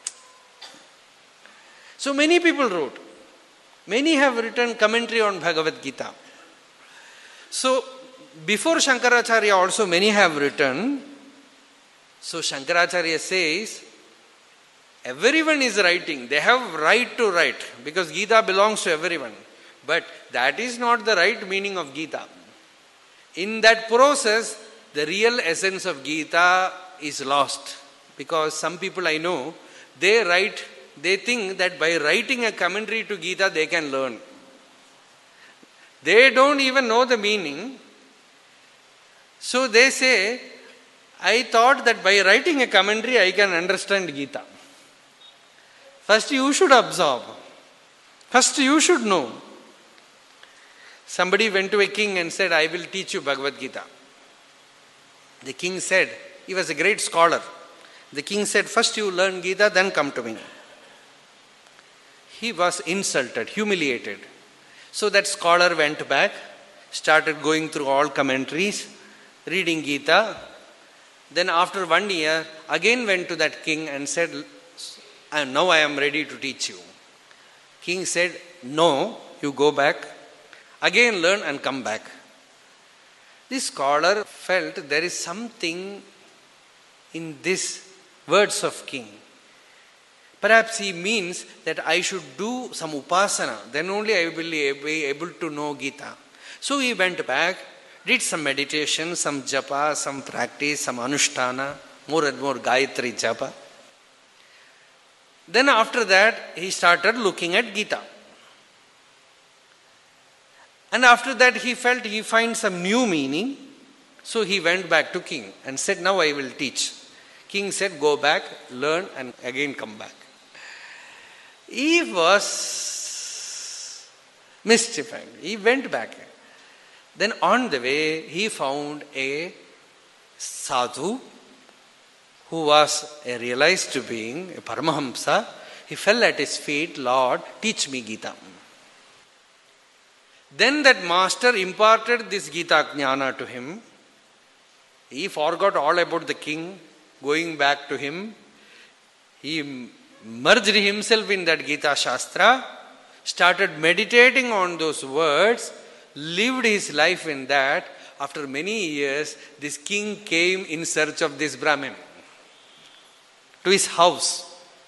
So many people wrote. Many have written commentary on Bhagavad Gita. So before Shankaracharya also many have written. So Shankaracharya says, everyone is writing. They have right to write because Gita belongs to everyone. But that is not the right meaning of Gita. In that process, the real essence of Gita is lost. Because some people I know, they think that by writing a commentary to Gita, they can learn. They don't even know the meaning. So they say, I thought that by writing a commentary, I can understand Gita. First you should absorb. First you should know. Somebody went to a king and said, I will teach you Bhagavad Gita. The king said, he was a great scholar. The king said, first you learn Gita, then come to me. He was insulted, humiliated. So that scholar went back, started going through all commentaries, reading Gita. Then after 1 year, again went to that king and said, now I am ready to teach you. King said, no, you go back. Again learn and come back. This scholar felt there is something in these words of king. Perhaps he means that I should do some upasana. Then only I will be able to know Gita. So he went back, did some meditation, some japa, some practice, some anushtana, more and more Gayatri japa. Then after that, he started looking at Gita. And after that, he felt he finds some new meaning. So he went back to king and said, now I will teach. King said, go back, learn, and again come back. He was mystified. He went back. Then on the way, he found a sadhu who was a realized being, a Paramahamsa. He fell at his feet, Lord, teach me Gita. Then that master imparted this Gita Jnana to him. He forgot all about the king, going back to him. He merged himself in that Gita Shastra, started meditating on those words, lived his life in that. After many years, this king came in search of this Brahmin to his house.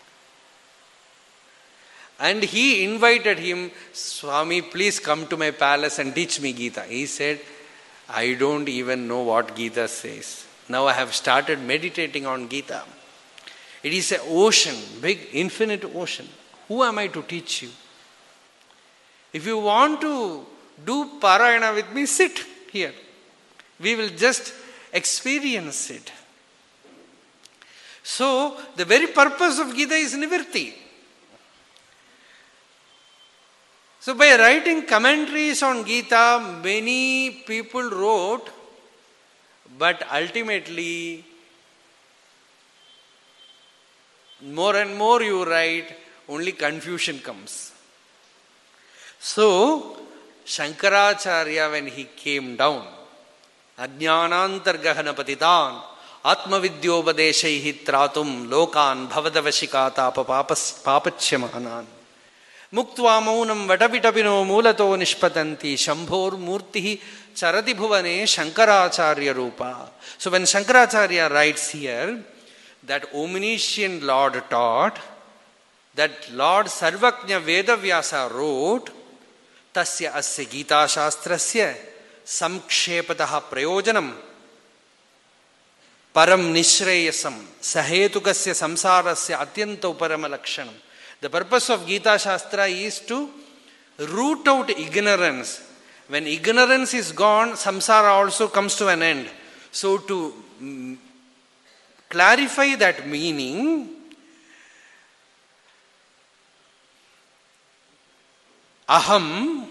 And he invited him, Swami, please come to my palace and teach me Gita. He said, I don't even know what Gita says. Now I have started meditating on Gita. It is an ocean, big, infinite ocean. Who am I to teach you? If you want to do Parayana with me, sit here. We will just experience it. So, the very purpose of Gita is Nivritti. So, by writing commentaries on Gita, many people wrote, but ultimately, more and more you write, only confusion comes. So, Shankaracharya, when he came down, Ajnanantargahana patitan, Atmavidyobadeshaihi tratum lokan bhavadavashikata papachyamanan. Muktva maunam vatapitapino mulato nishpatanti shambhor murtihi charati bhuvane Shankaracharya rupa. So when Shankaracharya writes here that omniscient Lord taught, that Lord Sarvajna Vedavyasa wrote, tasya asya Gita Shastrasya samkshepataha prayojanam param nishreyasam sahetukasya samsarasya atyanta uparama lakshanam. The purpose of Gita Shastra is to root out ignorance. When ignorance is gone, samsara also comes to an end. So to clarify that meaning, aham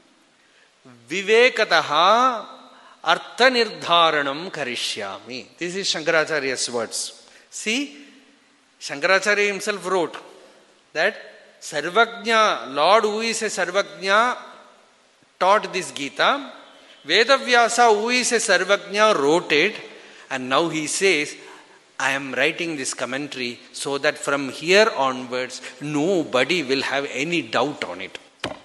vivekataha artha nirdharanam karishyami. This is Shankaracharya's words. See, Shankaracharya himself wrote that Sarvajna, Lord who is a Sarvajna, taught this Gita. Vedavyasa, who is a Sarvajna, wrote it. And now he says, I am writing this commentary so that from here onwards, nobody will have any doubt on it.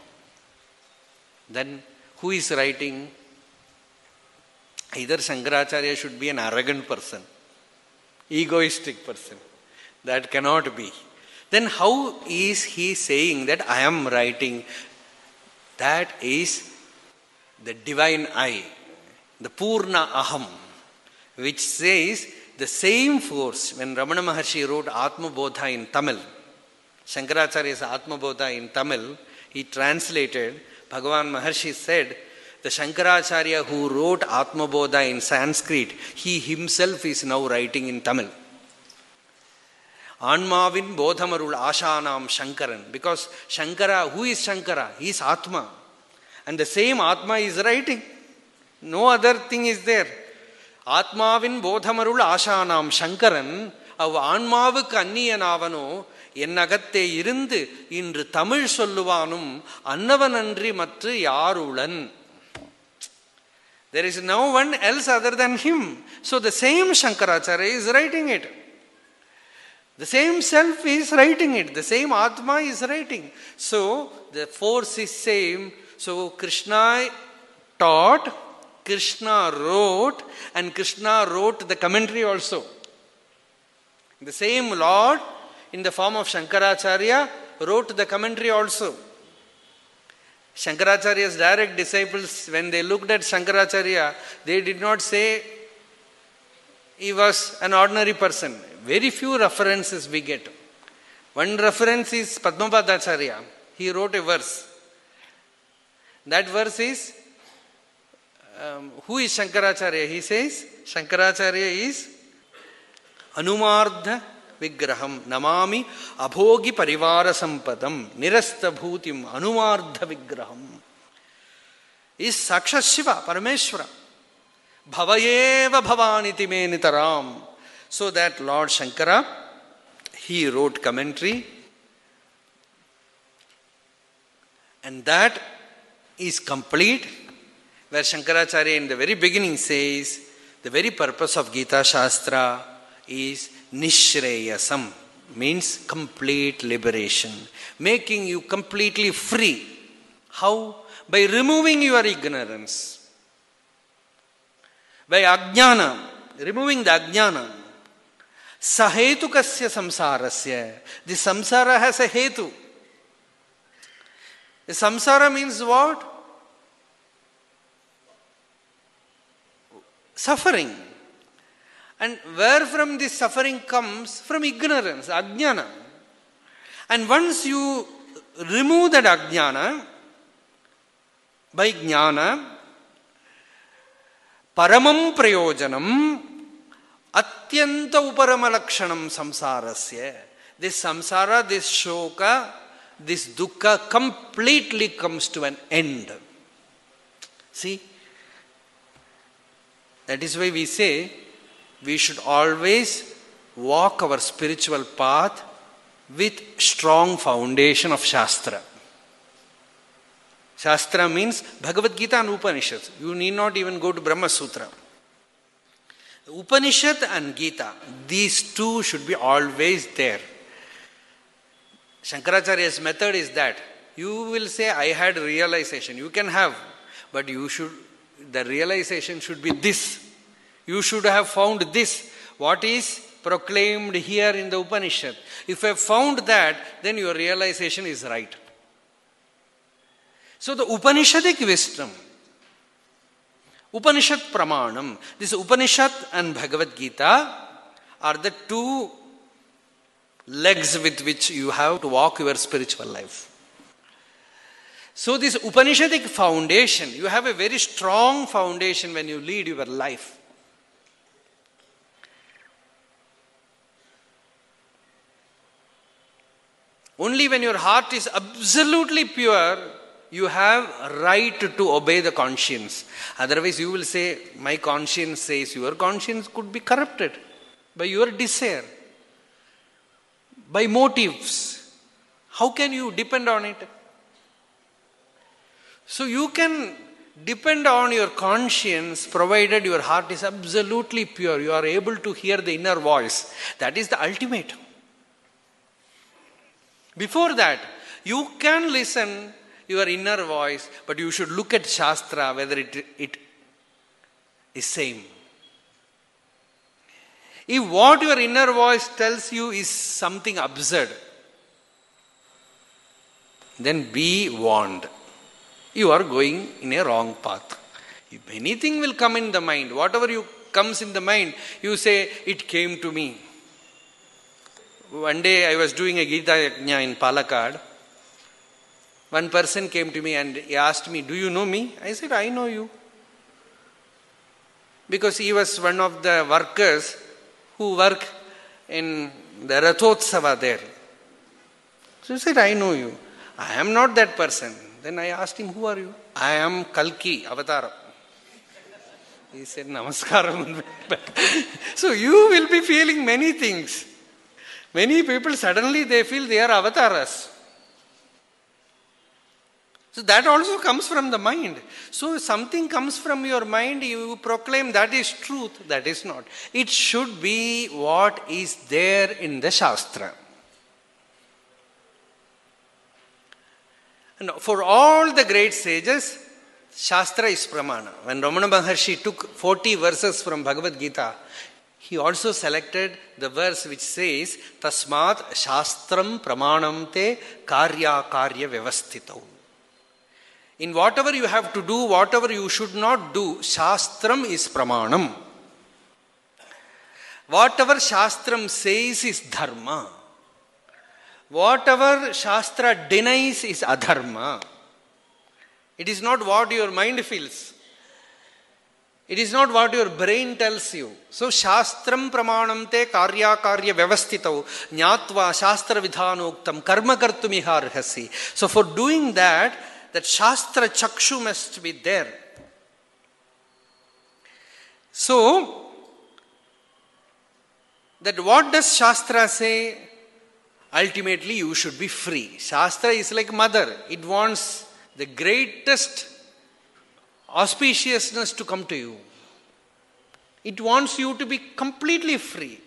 Then, who is writing? Either Shankaracharya should be an arrogant person, egoistic person. That cannot be. Then how is he saying that I am writing? That is the divine I, the Purna Aham, which says the same force. When Ramana Maharshi wrote Atma Bodha in Tamil, Shankaracharya's Atma Bodha in Tamil, he translated, Bhagavan Maharshi said, the Shankaracharya who wrote Atma Bodha in Sanskrit, he himself is now writing in Tamil. Anmavin Bodhamarul Ashanam Shankaran. Because Shankara, who is Shankara? He is Atma. And the same Atma is writing. No other thing is there. Atmavin Bodhamarul Ashanam Shankaran. Av Anmavuk Anniyanavano Ennagatte Irundu Indru Tamil Solluvanum Annavanandri Matru Yarulan. There is no one else other than him. So the same Shankaracharya is writing it. The same self is writing it. The same Atma is writing. So, the force is same. So, Krishna taught, Krishna wrote, and Krishna wrote the commentary also. The same Lord, in the form of Shankaracharya, wrote the commentary also. Shankaracharya's direct disciples, when they looked at Shankaracharya, they did not say he was an ordinary person. Very few references we get. One reference is Padmapadacharya. He wrote a verse. That verse is, who is Shankaracharya? He says, Shankaracharya is Anumardha Vigraham Namami Abhogi Parivara Sampadam Nirasta Bhutim Anumardha Vigraham. Is Saksha Shiva, Parameshwara. Bhavayeva Bhavaniti Me Nitaram. So that Lord Shankara, he wrote commentary, and that is complete, where Shankaracharya in the very beginning says, the very purpose of Gita Shastra is Nishreyasam, means complete liberation, making you completely free. How? By removing your ignorance. By ajnana, removing the ajnana. Sahetukasya samsarasya. The samsara has a hetu. The samsara means what? Suffering. And where from this suffering comes? From ignorance, ajnana. And once you remove that ajnana, by jnana, paramam prayojanam, atyanta uparamalakshanam samsarasya. This samsara, this shoka, this dukkha completely comes to an end. See? That is why we say we should always walk our spiritual path with strong foundation of Shastra. Shastra means Bhagavad Gita and Upanishads. You need not even go to Brahma Sutra. Upanishad and Gita, these two should be always there. Shankaracharya's method is that you will say, I had realization. You can have, but the realization should be this. You should have found this. What is proclaimed here in the Upanishad. If you have found that, then your realization is right. So the Upanishadic wisdom, Upanishad Pramanam, this Upanishad and Bhagavad Gita are the two legs with which you have to walk your spiritual life. So this Upanishadic foundation, you have a very strong foundation when you lead your life. Only when your heart is absolutely pure, you have right to obey the conscience. Otherwise you will say, my conscience says, your conscience could be corrupted by your desire, by motives. How can you depend on it? So you can depend on your conscience provided your heart is absolutely pure. You are able to hear the inner voice. That is the ultimate. Before that, you can listen your inner voice, but you should look at Shastra whether it is same. If what your inner voice tells you is something absurd, then be warned. You are going in a wrong path. If anything will come in the mind, whatever comes in the mind, you say, it came to me. One day I was doing a Gita Yajna in Palakkad. One person came to me and he asked me, do you know me? I said, I know you. Because he was one of the workers who work in the Rathotsava there. So he said, I know you. I am not that person. Then I asked him, who are you? I am Kalki, Avatar. He said, Namaskaram. So you will be feeling many things. Many people suddenly they feel they are avatars. So that also comes from the mind. So if something comes from your mind, you proclaim that is truth, that is not. It should be what is there in the Shastra. And for all the great sages, Shastra is Pramana. When Ramana Maharshi took 40 verses from Bhagavad Gita, he also selected the verse which says, Tasmat Shastram Pramanam Te Karya Karya Vyavastitau. In whatever you have to do, whatever you should not do, Shastram is Pramanam. Whatever Shastram says is Dharma. Whatever Shastra denies is adharma. It is not what your mind feels. It is not what your brain tells you. So, Shastram pramanamte karya karya vyavastitau jnatva shastra vidhanoktam karma kartumiha arhasi. So, for doing that Shastra chakshu must be there. So, that what does Shastra say? Ultimately, you should be free. Shastra is like mother. It wants the greatest auspiciousness to come to you. It wants you to be completely free.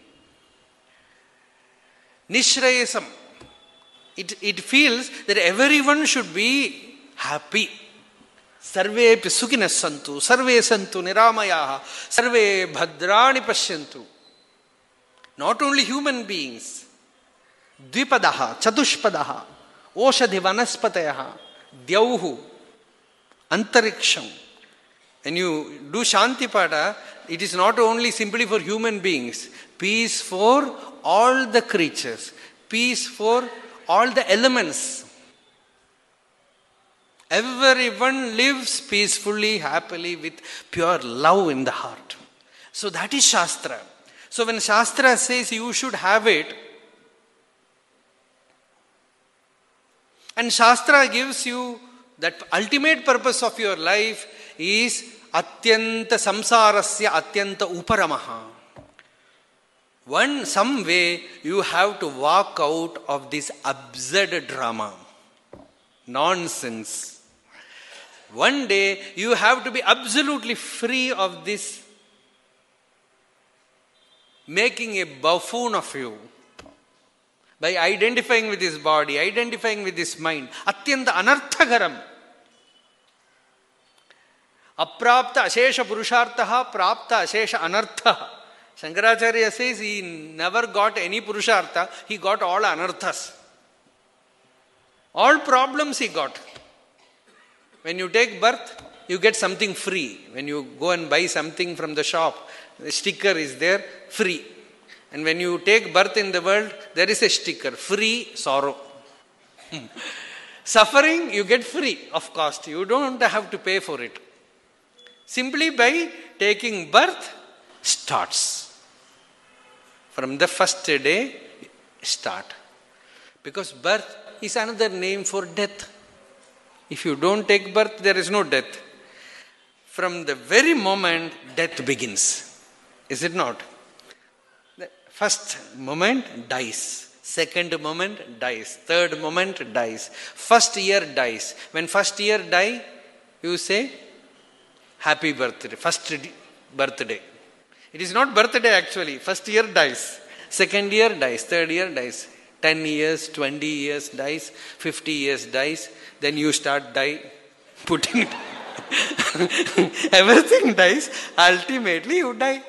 Nishrayasam. It feels that everyone should be happy. Sarve sukhinas santu, sarve santu niramayaha, sarve bhadrani pashyantu. Not only human beings. Dvipadaha, chatushpadaha, oshadhi vanaspatayaha, dyauhu, antariksham. When you do Shanti Pada, it is not only simply for human beings. Peace for all the creatures. Peace for all the elements. Everyone lives peacefully, happily, with pure love in the heart. So that is Shastra. So when Shastra says you should have it, and Shastra gives you that ultimate purpose of your life is atyanta samsarasya atyanta uparamaha. Some way you have to walk out of this absurd drama. Nonsense. One day you have to be absolutely free of this making a buffoon of you. By identifying with this body, identifying with this mind. Atyanta anarthagaram. Aprapta ashesha purushartaha, prapta ashesha anarthaha. Shankaracharya says he never got any purushartha, he got all anarthas. All problems he got. When you take birth, you get something free. When you go and buy something from the shop, the sticker is there, free. And when you take birth in the world, there is a sticker, free sorrow. Suffering, you get free of cost. You don't have to pay for it. Simply by taking birth, starts. From the first day, start. Because birth is another name for death. If you don't take birth, there is no death. From the very moment, death begins. Is it not? The first moment dies. Second moment dies. Third moment dies. First year dies. When first year die, you say, happy birthday. First birthday. It is not birthday actually. First year dies. Second year dies. Third year dies. 10 years, 20 years dies. 50 years dies. Then you start putting it. Everything dies. Ultimately you die.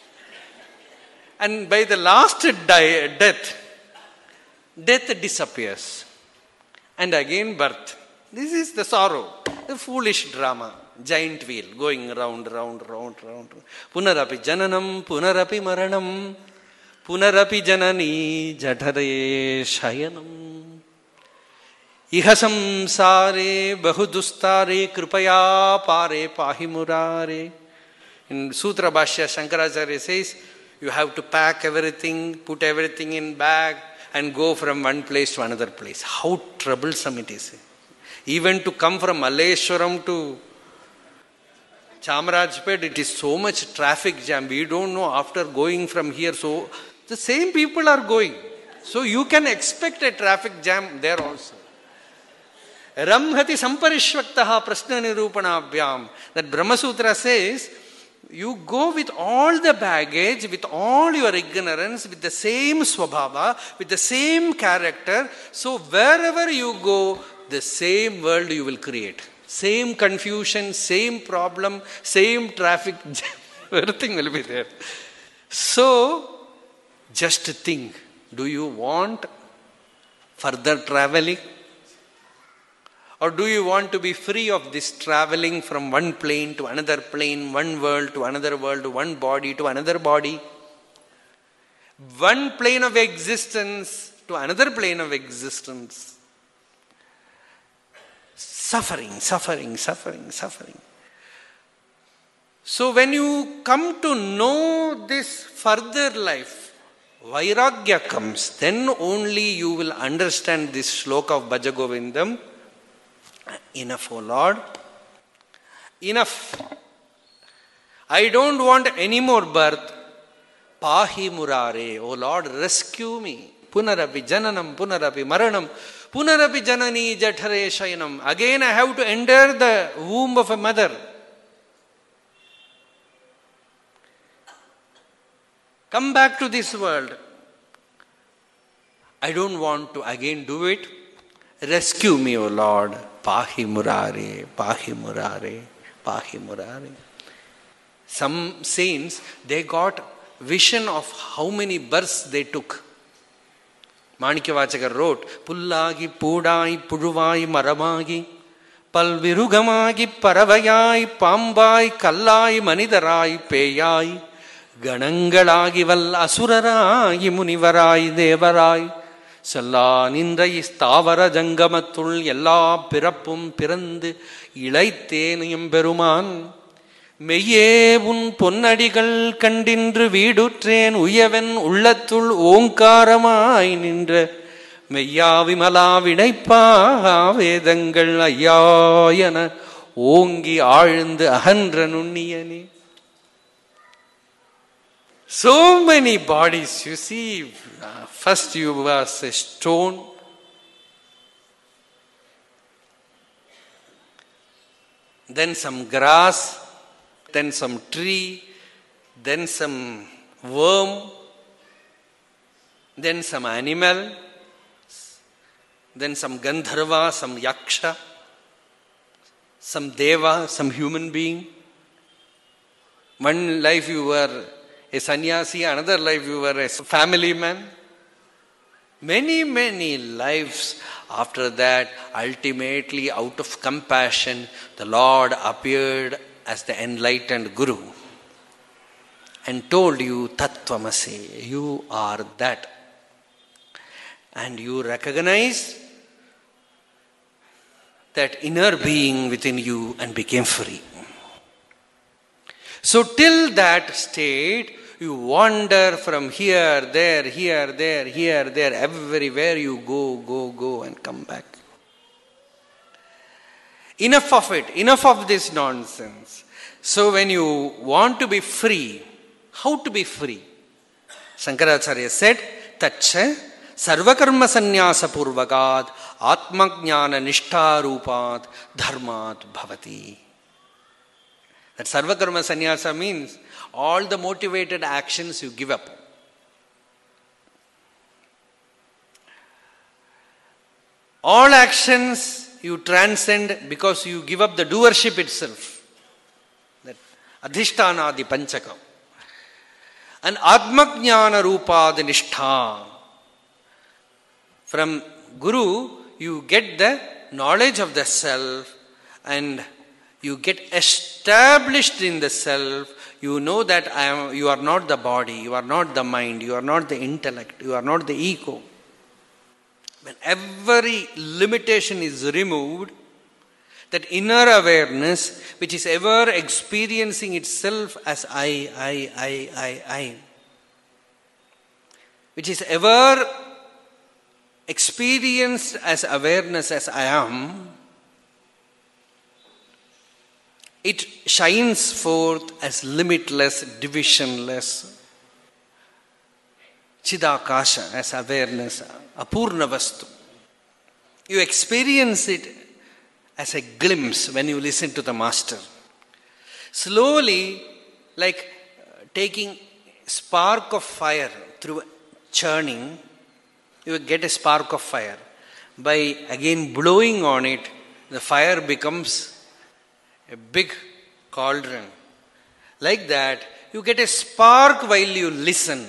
And by the last death disappears. And again birth. This is the sorrow. The foolish drama. Giant wheel going round. Punarapi jananam, punarapi maranam, punarapi janani jadhare shayanam. Iha samsare bahudustare kripaya pare pahimurare. In Sutra Bhashya, Shankaracharya says, you have to pack everything, put everything in bag and go from one place to another place. How troublesome it is. Even to come from Malleshwaram to Chamarajpet, it is so much traffic jam. We don't know after going from here. So the same people are going. So you can expect a traffic jam there also. Ramhati samparishvaktaha prashna nirupanabhyam. That Brahma Sutra says, you go with all the baggage, with all your ignorance, with the same swabhava, with the same character. So wherever you go, the same world you will create. Same confusion, same problem, same traffic jam. Everything will be there. So, just think, do you want further traveling? Or do you want to be free of this traveling from one plane to another plane, one world to another world, one body to another body? One plane of existence to another plane of existence. Suffering, suffering, suffering, suffering. So when you come to know this further life, Vairagya comes, then only you will understand this shloka of Bhaja Govindam. Enough, O Lord. Enough. I don't want any more birth. Pahi murare. O Lord, rescue me. Punarapi jananam, punarapi maranam, punarapi janani jathare shayanam. Again I have to enter the womb of a mother. Come back to this world. I don't want to again do it. Rescue me, O Lord. Pahi murare, pahi murare, pahi murare. Some saints, they got vision of how many births they took. Manikyavachakar wrote, Pullagi, Pudai, Puduvai, Maramagi, Palvirugamagi, Paravayai, Pambai, Kallai, Manidarai, Peyai, Ganangalagi, Val Asurarai, Munivarai, Devarai, Salla Nindrai, Stavara, Jangamatul, Yella, Pirapum, Pirandu, Ilaitenium Beruman, Meye un Ponnadigal Kandindru Vidutren, Uyaven, Ullatul, Onkaramai Nindra, Meya Vimala Vidaipa, Vedangal, Ayayana, Ongi Arnd, Ahandranuniani. So many bodies, you see, first you was a stone, then some grass, then some tree, then some worm, then some animal, then some Gandharva, some Yaksha, some Deva, some human being. One life you were a sannyasi, another life you were a family man. Many, many lives after that, ultimately out of compassion, the Lord appeared as the enlightened Guru and told you, Tattvamasi, you are that. And you recognize that inner being within you and became free. So till that state, you wander from here, there, everywhere you go and come back. Enough of it, enough of this nonsense. So when you want to be free, how to be free? Shankaracharya said, Tacha sarvakarma sannyasa purvakat atmajnana nishtha rupat dharmat bhavati. That sarvakarma sannyasa means all the motivated actions you give up. All actions you transcend because you give up the doership itself. That adhishtanadi panchakam. And atmajnana rupad nishtha. From Guru, you get the knowledge of the self and you get established in the self. You know that you are not the body, you are not the mind, you are not the intellect, you are not the ego. When every limitation is removed, that inner awareness which is ever experiencing itself as I, which is ever experienced as awareness as I am, it shines forth as limitless, divisionless, Chidakasha, as awareness, Apurna Vastu. You experience it as a glimpse when you listen to the Master. Slowly, like taking spark of fire through churning, you get a spark of fire. By again blowing on it, the fire becomes a big cauldron. Like that, you get a spark while you listen.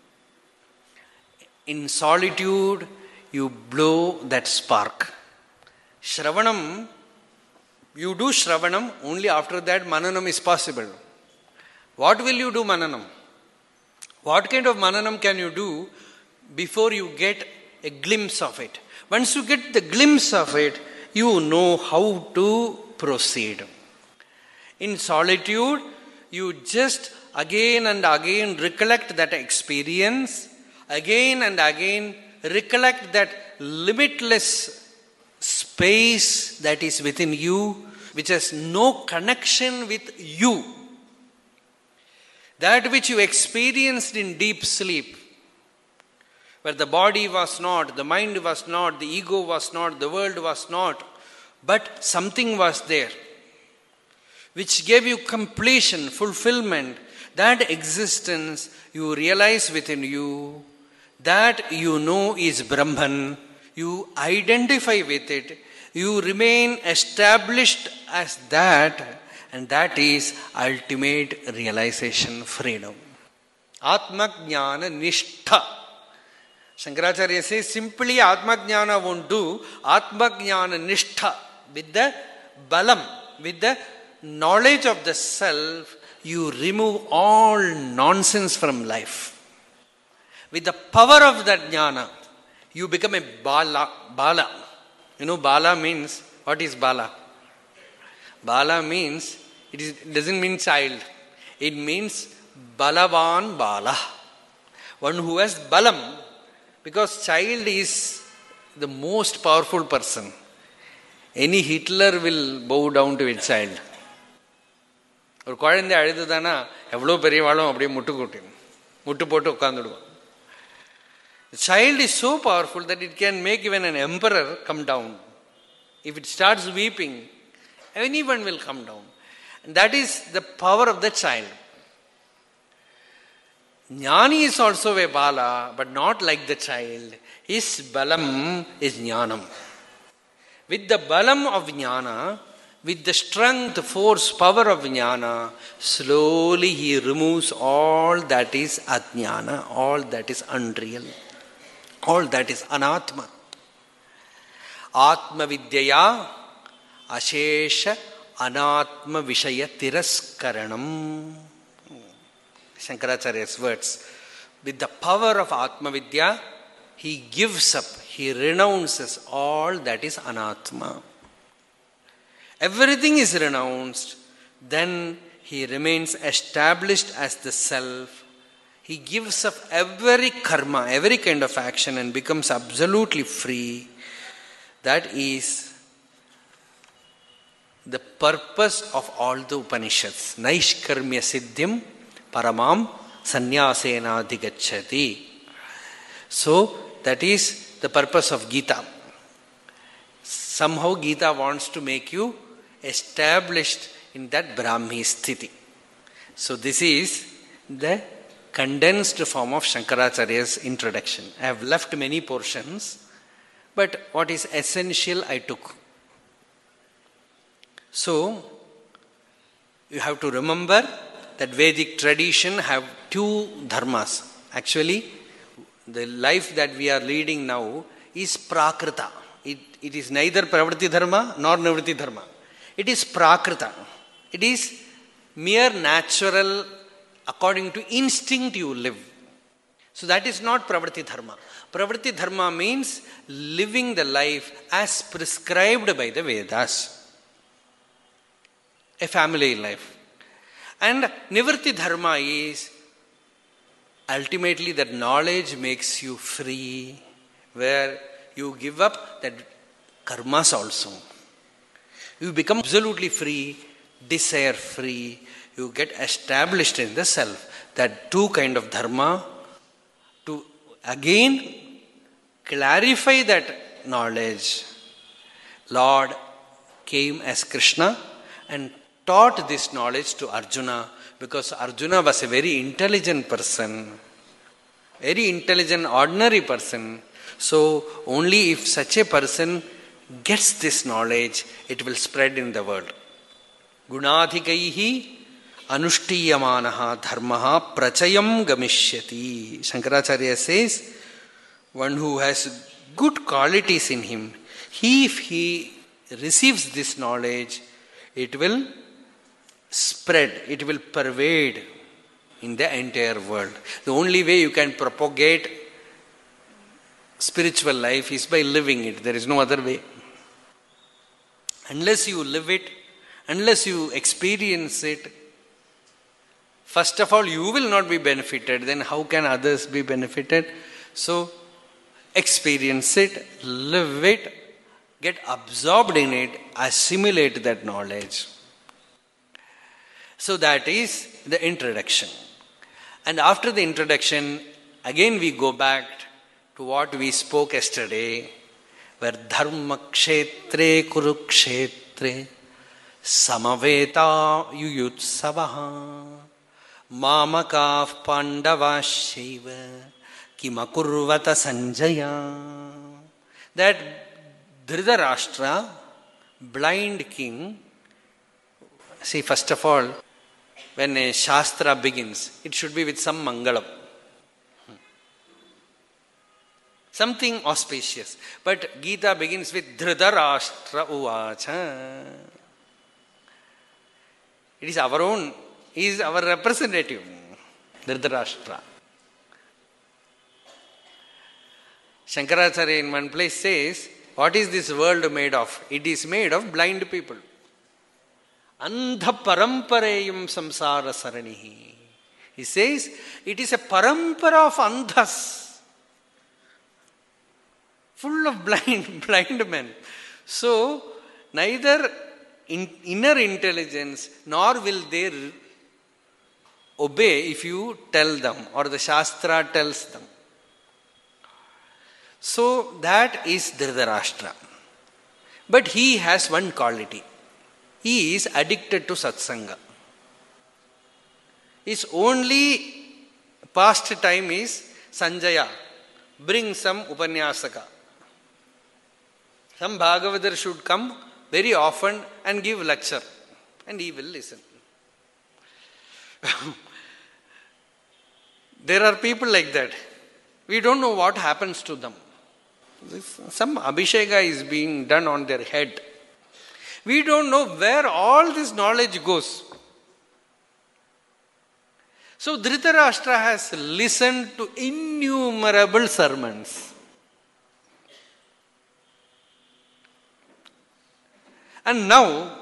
In solitude, you blow that spark. Shravanam, you do Shravanam, only after that Mananam is possible. What will you do Mananam? What kind of Mananam can you do before you get a glimpse of it. Once you get the glimpse of it, you know how to proceed. In solitude, you just again and again recollect that experience, again and again recollect that limitless space that is within you, which has no connection with you. That which you experienced in deep sleep, where the body was not, the mind was not, the ego was not, the world was not, but something was there, which gave you completion, fulfillment. That existence you realize within you, that you know is Brahman, you identify with it, you remain established as that, and that is ultimate realization, freedom. Atma Jnana Nishtha. Shankaracharya says simply Atma Jnana won't do. Atma Jnana Nishtha, with the balam, with the knowledge of the self, you remove all nonsense from life. With the power of that jnana, you become a bala. You know, bala means, what is bala? Bala means, it doesn't mean child. It means balavan bala. One who has balam. Because child is the most powerful person. Any Hitler will bow down to its child. ஒரு குழந்தை அழுதுதானா எவ்வளோ பெரியவாளும் அப்படியே முட்டு போட்டு உட்காந்துடுவோம். The child is so powerful that it can make even an emperor come down. If it starts weeping, anyone will come down. And that is the power of the child. Jnani is also a bala, but not like the child. His balam is jnanam. With the balam of jnana, with the strength, force, power of jnana, slowly he removes all that is ajnana, all that is unreal, all that is anatma. Atma vidyaya ashesha anatma vishaya tiraskaranam. Shankaracharya's words. With the power of Atma Vidya, he gives up, he renounces all that is anatma. Everything is renounced, then he remains established as the self. He gives up every karma, every kind of action, and becomes absolutely free. That is the purpose of all the Upanishads. Naishkarmya siddhim paramam sannyasena adhigacchati. So, that is the purpose of Gita. Somehow Gita wants to make you established in that Brahmi sthiti. So this is the condensed form of Shankaracharya's introduction. I have left many portions, but what is essential I took. So, you have to remember that Vedic tradition have two dharmas. Actually, the life that we are leading now is prakrita. It is neither pravritti dharma nor nivritti dharma. It is prakrita. It is mere natural, according to instinct you live. So that is not pravritti dharma. Pravritti dharma means living the life as prescribed by the Vedas. A family life. And nivritti dharma is ultimately that knowledge makes you free, where you give up that karmas also. You become absolutely free, desire free. You get established in the self. That two kind of dharma, to again clarify that knowledge. Lord came as Krishna and taught this knowledge to Arjuna, because Arjuna was a very intelligent person, very intelligent, ordinary person. So only if such a person gets this knowledge, it will spread in the world. Gunadhikaihi anuštiyamanaha dharmaha prachayam gamishyati. Shankaracharya says, one who has good qualities in him, if he receives this knowledge, it will spread, it will pervade in the entire world. The only way you can propagate spiritual life is by living it. There is no other way. Unless you live it, unless you experience it, first of all, you will not be benefited. Then how can others be benefited? So, experience it, live it, get absorbed in it, assimilate that knowledge. So that is the introduction. And after the introduction, again we go back to what we spoke yesterday, where dharma kshetre kurukshetre samaveta yuyutsavaha mamakav pandavashaiva kimakurvata sanjaya. That Dhritarashtra, blind king, see, first of all, when a Shastra begins, it should be with some Mangalam. Something auspicious. But Gita begins with Dhritarashtra Uvacha. It is our own, he is our representative, Dhritarashtra. Shankaracharya in one place says, what is this world made of? It is made of blind people. Andha parampareyam samsara saranihi. He says, it is a parampara of andhas, full of blind men. So, neither inner intelligence nor will they obey if you tell them or the Shastra tells them. So, that is Dhritarashtra. But he has one quality. He is addicted to satsanga. His only pastime is Sanjaya. Bring some Upanyasaka. Some Bhagavatar should come very often and give lecture. And he will listen. There are people like that. We don't know what happens to them. Some Abhisheka is being done on their head. We don't know where all this knowledge goes. So Dhritarashtra has listened to innumerable sermons. And now,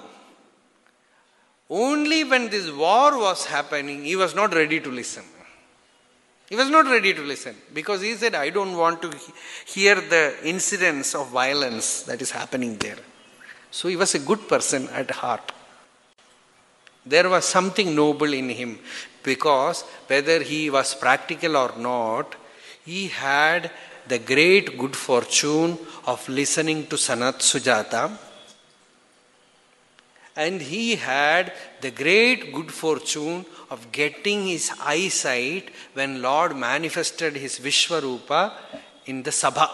only when this war was happening, he was not ready to listen. He was not ready to listen because he said, I don't want to hear the incidents of violence that is happening there. So he was a good person at heart. There was something noble in him because whether he was practical or not, he had the great good fortune of listening to Sanat Sujata, and he had the great good fortune of getting his eyesight when Lord manifested his Vishwarupa in the Sabha.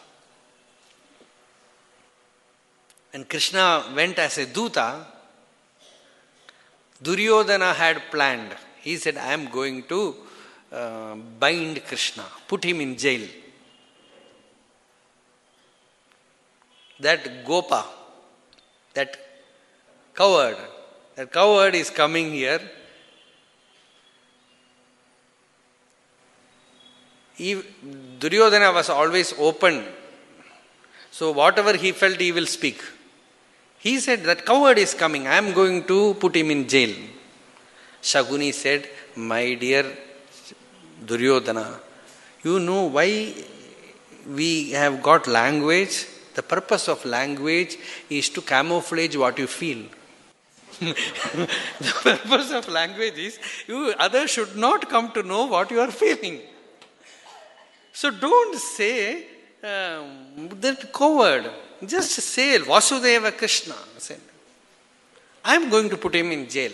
And Krishna went as a Duta. Duryodhana had planned. He said, I am going to bind Krishna, put him in jail. That Gopa, that coward is coming here. Duryodhana was always open. So whatever he felt, he will speak. He said, that coward is coming. I am going to put him in jail. Shaguni said, my dear Duryodhana, you know why we have got language? The purpose of language is to camouflage what you feel. The purpose of language is, others should not come to know what you are feeling. So don't say, that coward. Just say, Vasudeva Krishna said, I am going to put him in jail.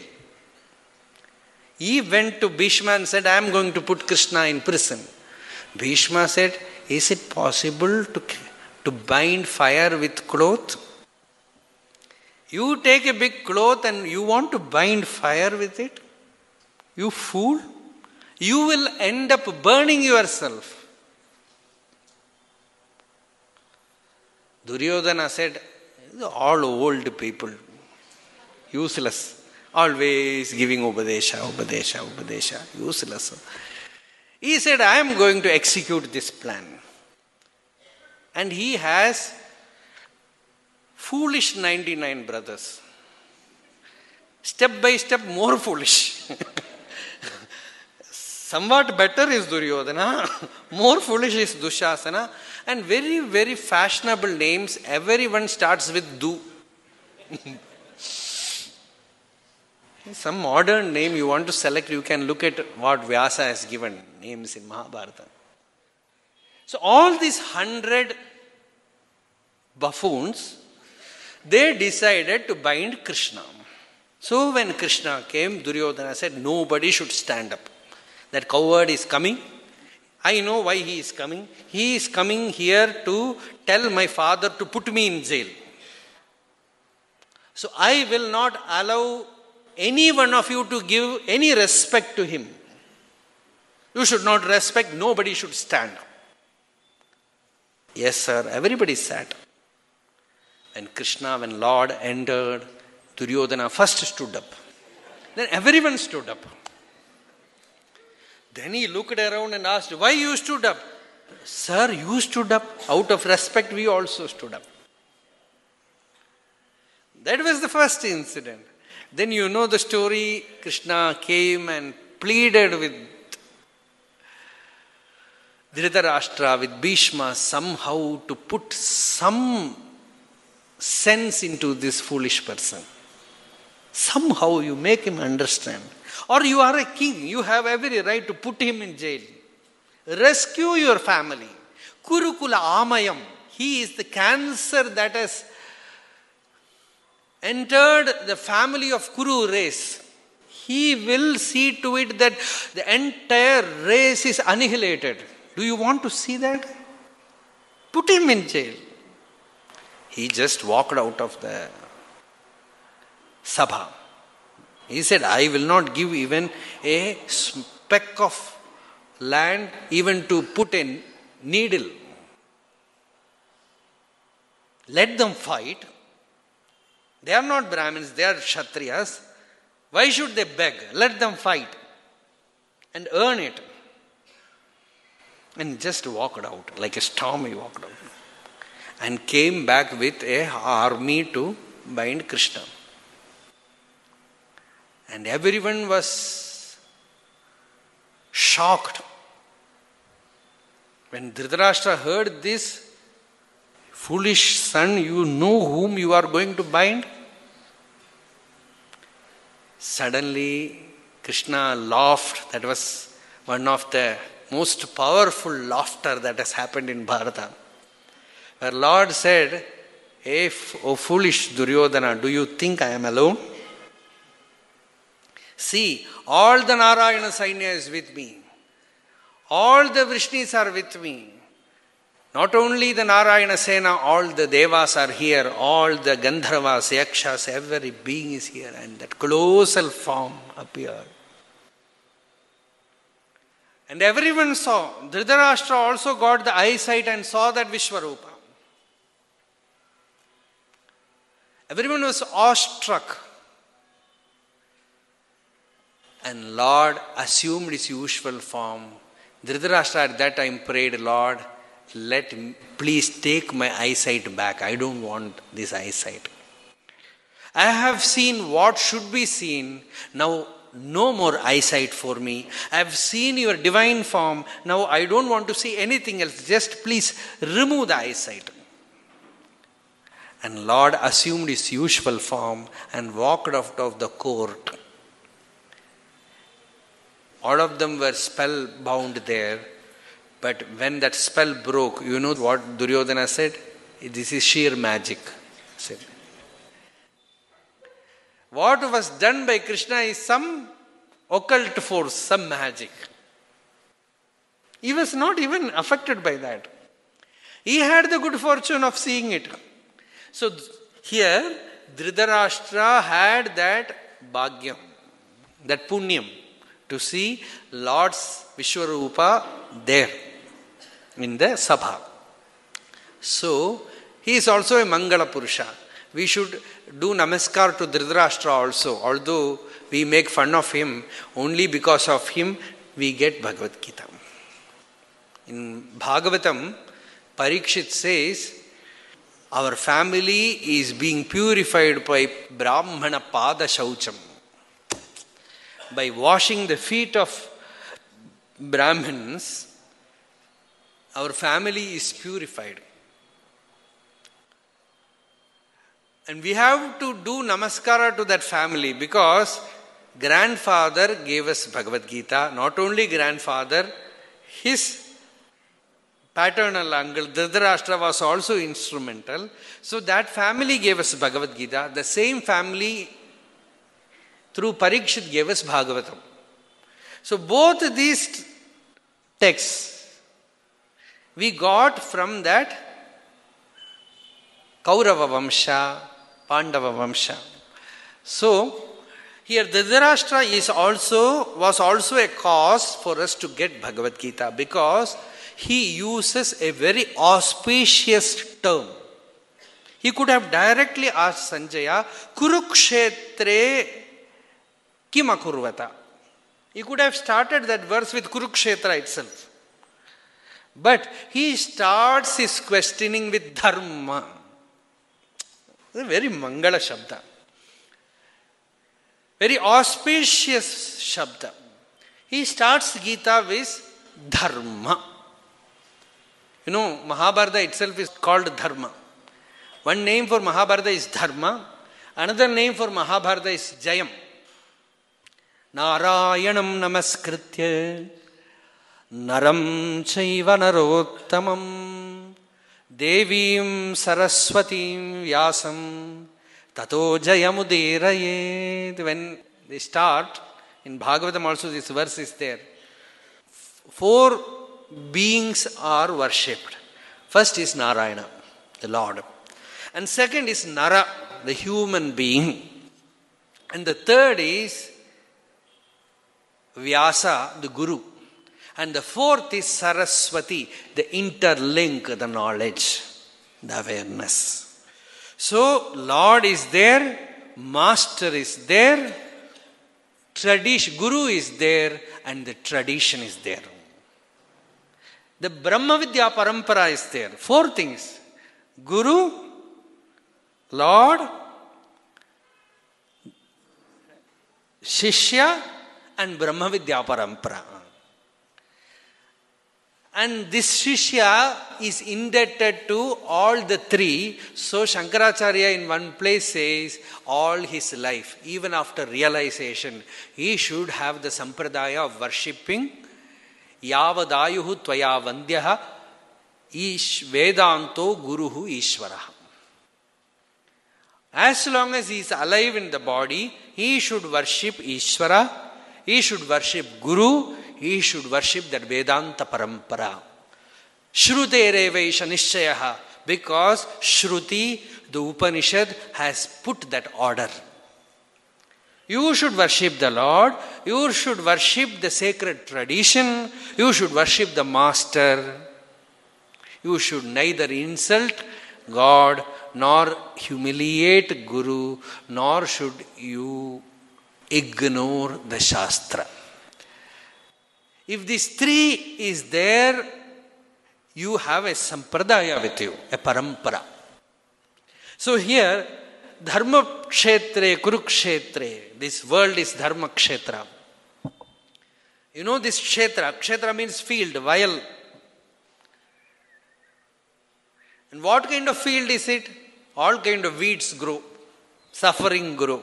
He went to Bhishma and said, I am going to put Krishna in prison. Bhishma said, is it possible to bind fire with cloth? You take a big cloth and you want to bind fire with it? You fool. You will end up burning yourself. Duryodhana said, all old people, useless, always giving upadesha, useless. He said, I am going to execute this plan. And he has foolish 99 brothers. Step by step more foolish. Somewhat better is Duryodhana, more foolish is Dushasana, and very, very fashionable names. Everyone starts with Du. Some modern name you want to select, you can look at what Vyasa has given names in Mahabharata. So all these 100 buffoons, they decided to bind Krishna. So when Krishna came, Duryodhana said, nobody should stand up. That coward is coming. I know why he is coming. He is coming here to tell my father to put me in jail. So I will not allow any one of you to give any respect to him. You should not respect, nobody should stand. Yes, sir, everybody sat. And Krishna, when Lord entered, Duryodhana first stood up. Then everyone stood up. Then he looked around and asked, why you stood up? Sir, you stood up. Out of respect, we also stood up. That was the first incident. Then you know the story. Krishna came and pleaded with Dhritarashtra, with Bhishma, somehow to put some sense into this foolish person. Somehow you make him understand. Or you are a king, you have every right to put him in jail. Rescue your family. Kurukula Amayam. He is the cancer that has entered the family of Kuru race. He will see to it that the entire race is annihilated. Do you want to see that? Put him in jail. He just walked out of the Sabha. He said, I will not give even a speck of land even to put a needle. Let them fight. They are not Brahmins, they are Kshatriyas. Why should they beg? Let them fight and earn it. And just walked out, like a storm he walked out. And came back with an army to bind Krishna. And everyone was shocked. When Dhritarashtra heard this, foolish son, you know whom you are going to bind? Suddenly, Krishna laughed. That was one of the most powerful laughter that has happened in Bharata. Where Lord said, hey, O foolish Duryodhana, do you think I am alone? See, all the Narayana Sainya is with me. All the Vrishnis are with me. Not only the Narayana Sena, all the Devas are here. All the Gandharvas, Yakshas, every being is here. And that colossal form appeared. And everyone saw. Dhritarashtra also got the eyesight and saw that Vishwarupa. Everyone was awestruck. And Lord assumed his usual form. Dhritarashtra at that time prayed, Lord, please take my eyesight back. I don't want this eyesight. I have seen what should be seen. Now no more eyesight for me. I have seen your divine form. Now I don't want to see anything else. Just please remove the eyesight. And Lord assumed his usual form and walked out of the court. All of them were spellbound there. But when that spell broke, you know what Duryodhana said? This is sheer magic. Said. What was done by Krishna is some occult force, some magic. He was not even affected by that. He had the good fortune of seeing it. So here, Dhritarashtra had that bhagyam, that punyam, to see Lord's Vishwarupa there in the Sabha. So, he is also a Mangala Purusha. We should do Namaskar to Dhritarashtra also. Although we make fun of him, only because of him we get Bhagavad Gita. In Bhagavatam, Parikshit says, our family is being purified by Brahmana Pada Shaucham. By washing the feet of Brahmins, our family is purified. And we have to do namaskara to that family because grandfather gave us Bhagavad Gita. Not only grandfather, his paternal uncle Dhritarashtra was also instrumental. So that family gave us Bhagavad Gita. The same family through Parikshit gave us Bhagavatam. So both these texts we got from that Kaurava Vamsha, Pandava Vamsha. So here Dhritarashtra was also a cause for us to get Bhagavad Gita because he uses a very auspicious term. He could have directly asked Sanjaya, Kurukshetre kim akurvata. He could have started that verse with Kurukshetra itself. But he starts his questioning with dharma. It's a very Mangala Shabda. Very auspicious Shabda. He starts Gita with dharma. You know, Mahabharata itself is called dharma. One name for Mahabharata is dharma. Another name for Mahabharata is Jayam. Narayanam namaskritya naram chaiva narottamam devim saraswatim vyasam tato jayamudirayet. When they start, in Bhagavatam also this verse is there. 4 beings are worshipped. First is Narayana, the Lord. And second is Nara, the human being. And the third is Vyasa, the Guru. And the fourth is Saraswati, the interlink, the knowledge, the awareness. So, Lord is there, Master is there, Guru is there, and the tradition is there. The Brahma Vidya Parampara is there. 4 things. Guru, Lord, Shishya, and Brahma Vidya Parampara. And this Shishya is indebted to all the 3. So Shankaracharya in one place says, all his life, even after realization, he should have the sampradaya of worshipping Yavadayuhu Tvaya Vandyaha Vedanto Guruhu Ishvaraha. As long as he is alive in the body, he should worship Ishvara, he should worship Guru, he should worship that Vedanta Parampara. Shruterevaisha Nishchayaha, because Shruti, the Upanishad, has put that order. You should worship the Lord, you should worship the sacred tradition, you should worship the Master. You should neither insult God nor humiliate Guru, nor should you ignore the Shastra. If these 3 is there, you have a sampradaya with you, a parampara. So here, Dharma Kshetre, Kurukshetre, this world is Dharma Kshetra. You know this Kshetra, Kshetra means field, vile. And what kind of field is it? All kind of weeds grow, suffering grow.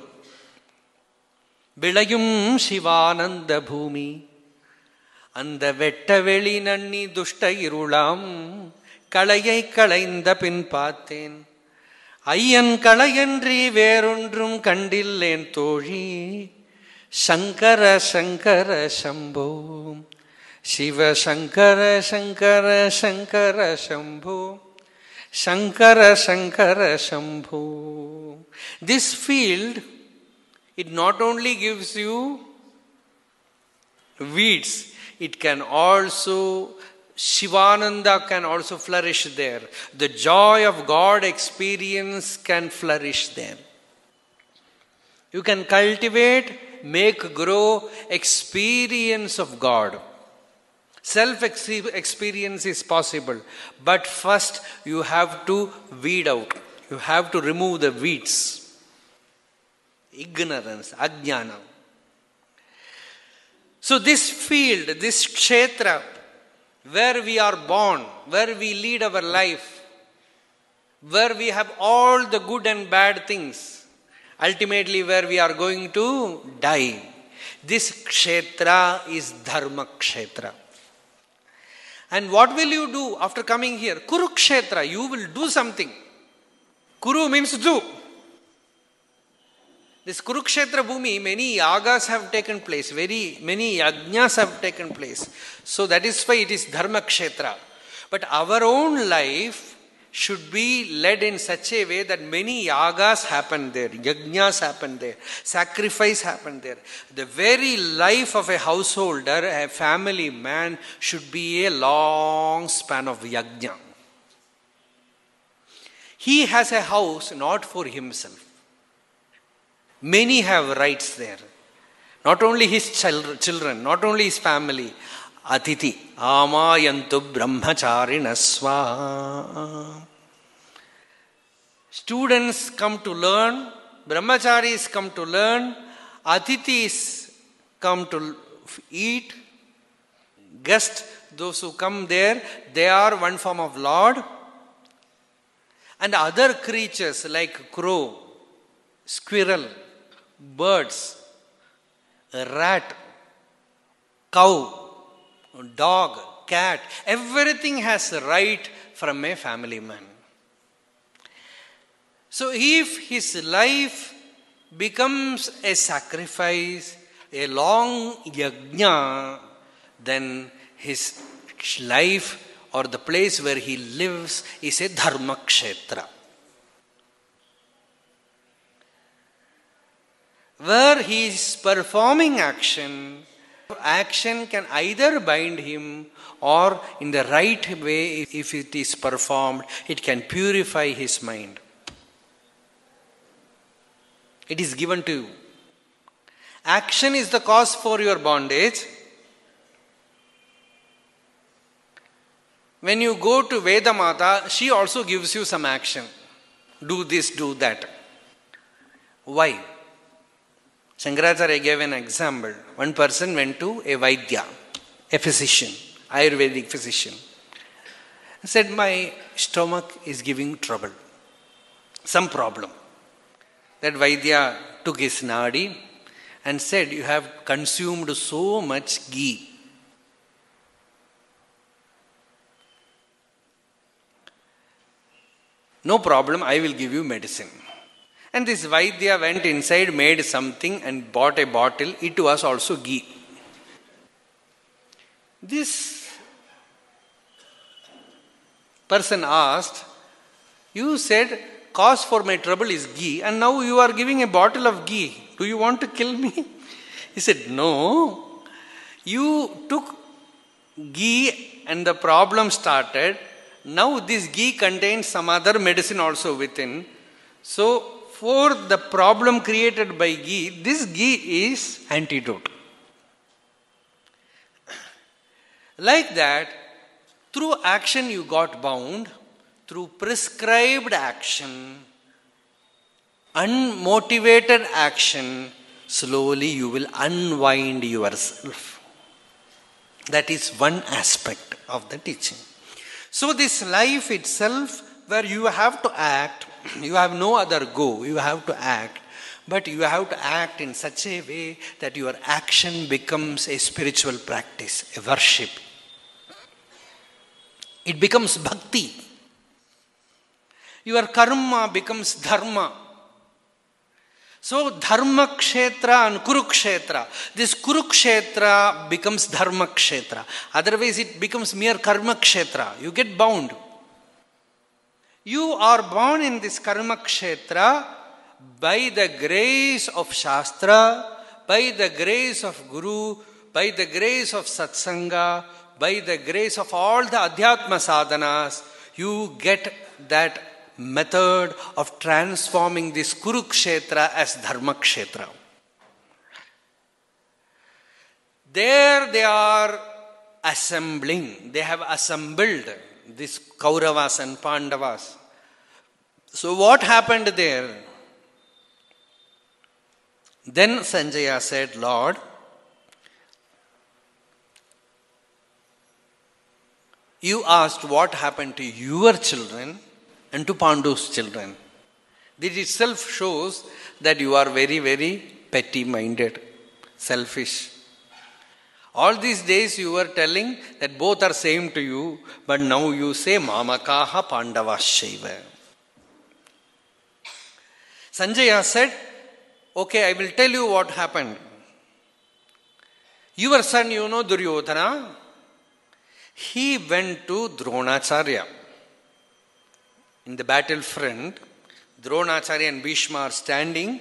Bilayum Shivananda Bhumi அந்த வெட்ட வெளி நன்னி துஷ்ட இருளாம் களையை களைந்த பின் பார்த்தேன் ஐயன் களையன்றி வேறொன்றும் கண்டில்லேன் தோழி சங்கர சங்கர சம்போ சிவ Sankara Sankara Sankara Shambho Sankara Sankara Shambho. This field, it not only gives you weeds, it can also, Shivananda can also flourish there. The joy of God experience can flourish there. You can cultivate, make grow experience of God. Self-experience is possible. But first you have to weed out. You have to remove the weeds. Ignorance, ajnana. So this field, this kshetra, where we are born, where we lead our life, where we have all the good and bad things, ultimately where we are going to die. This kshetra is dharma kshetra. And what will you do after coming here? Kurukshetra, you will do something. Kuru means do. This Kurukshetra Bhumi, many yagas have taken place, very many yajnas have taken place. So that is why it is dharma kshetra. But our own life should be led in such a way that many yagas happen there, yajnas happen there, sacrifice happen there. The very life of a householder, a family man, should be a long span of yajna. He has a house not for himself. Many have rights there. Not only his children, not only his family. Atiti amayantu brahmacharina swaha. Students come to learn, brahmacharis come to learn, atitis come to eat, guests, those who come there, they are one form of Lord. And other creatures like crow, squirrel, birds, rat, cow, dog, cat, everything has a right from a family man. So if his life becomes a sacrifice, a long yajna, then his life or the place where he lives is a dharma kshetra. Where he is performing action, action can either bind him or in the right way, if it is performed, it can purify his mind. It is given to you. Action is the cause for your bondage. When you go to Vedamata, she also gives you some action. Do this, do that. Why? Shankaracharya gave an example. One person went to a Vaidya, a physician, Ayurvedic physician. He said, my stomach is giving trouble, some problem. That Vaidya took his nadi and said, you have consumed so much ghee. No problem, I will give you medicine. And this Vaidya went inside, made something and bought a bottle. It was also ghee. This person asked, you said, cause for my trouble is ghee, and now you are giving a bottle of ghee. Do you want to kill me? He said, no. You took ghee and the problem started. Now this ghee contains some other medicine also within. So for the problem created by ghee, this ghee is antidote. Like that, through action you got bound. Through prescribed action, unmotivated action, slowly you will unwind yourself. That is one aspect of the teaching. So this life itself, where you have to act, you have no other go, you have to act. But you have to act in such a way that your action becomes a spiritual practice, a worship. It becomes bhakti. Your karma becomes dharma. So dharma kshetra and kurukshetra. This kurukshetra becomes dharma kshetra. Otherwise it becomes mere karma kshetra. You get bound. You are born in this karma kshetra by the grace of Shastra, by the grace of Guru, by the grace of Satsanga, by the grace of all the Adhyatma sadhanas. You get that method of transforming this Kurukshetra as Dharma Kshetra. There they are assembling. They have assembled this Kauravas and Pandavas. So what happened there? Then Sanjaya said, Lord, you asked what happened to your children and to Pandu's children. This itself shows that you are very, very petty-minded, selfish. All these days you were telling that both are same to you, but now you say Mamakaha Pandavasyaiva. Sanjaya said, okay, I will tell you what happened. Your son, Duryodhana, he went to Dronacharya. In the battlefront, Dronacharya and Bhishma are standing.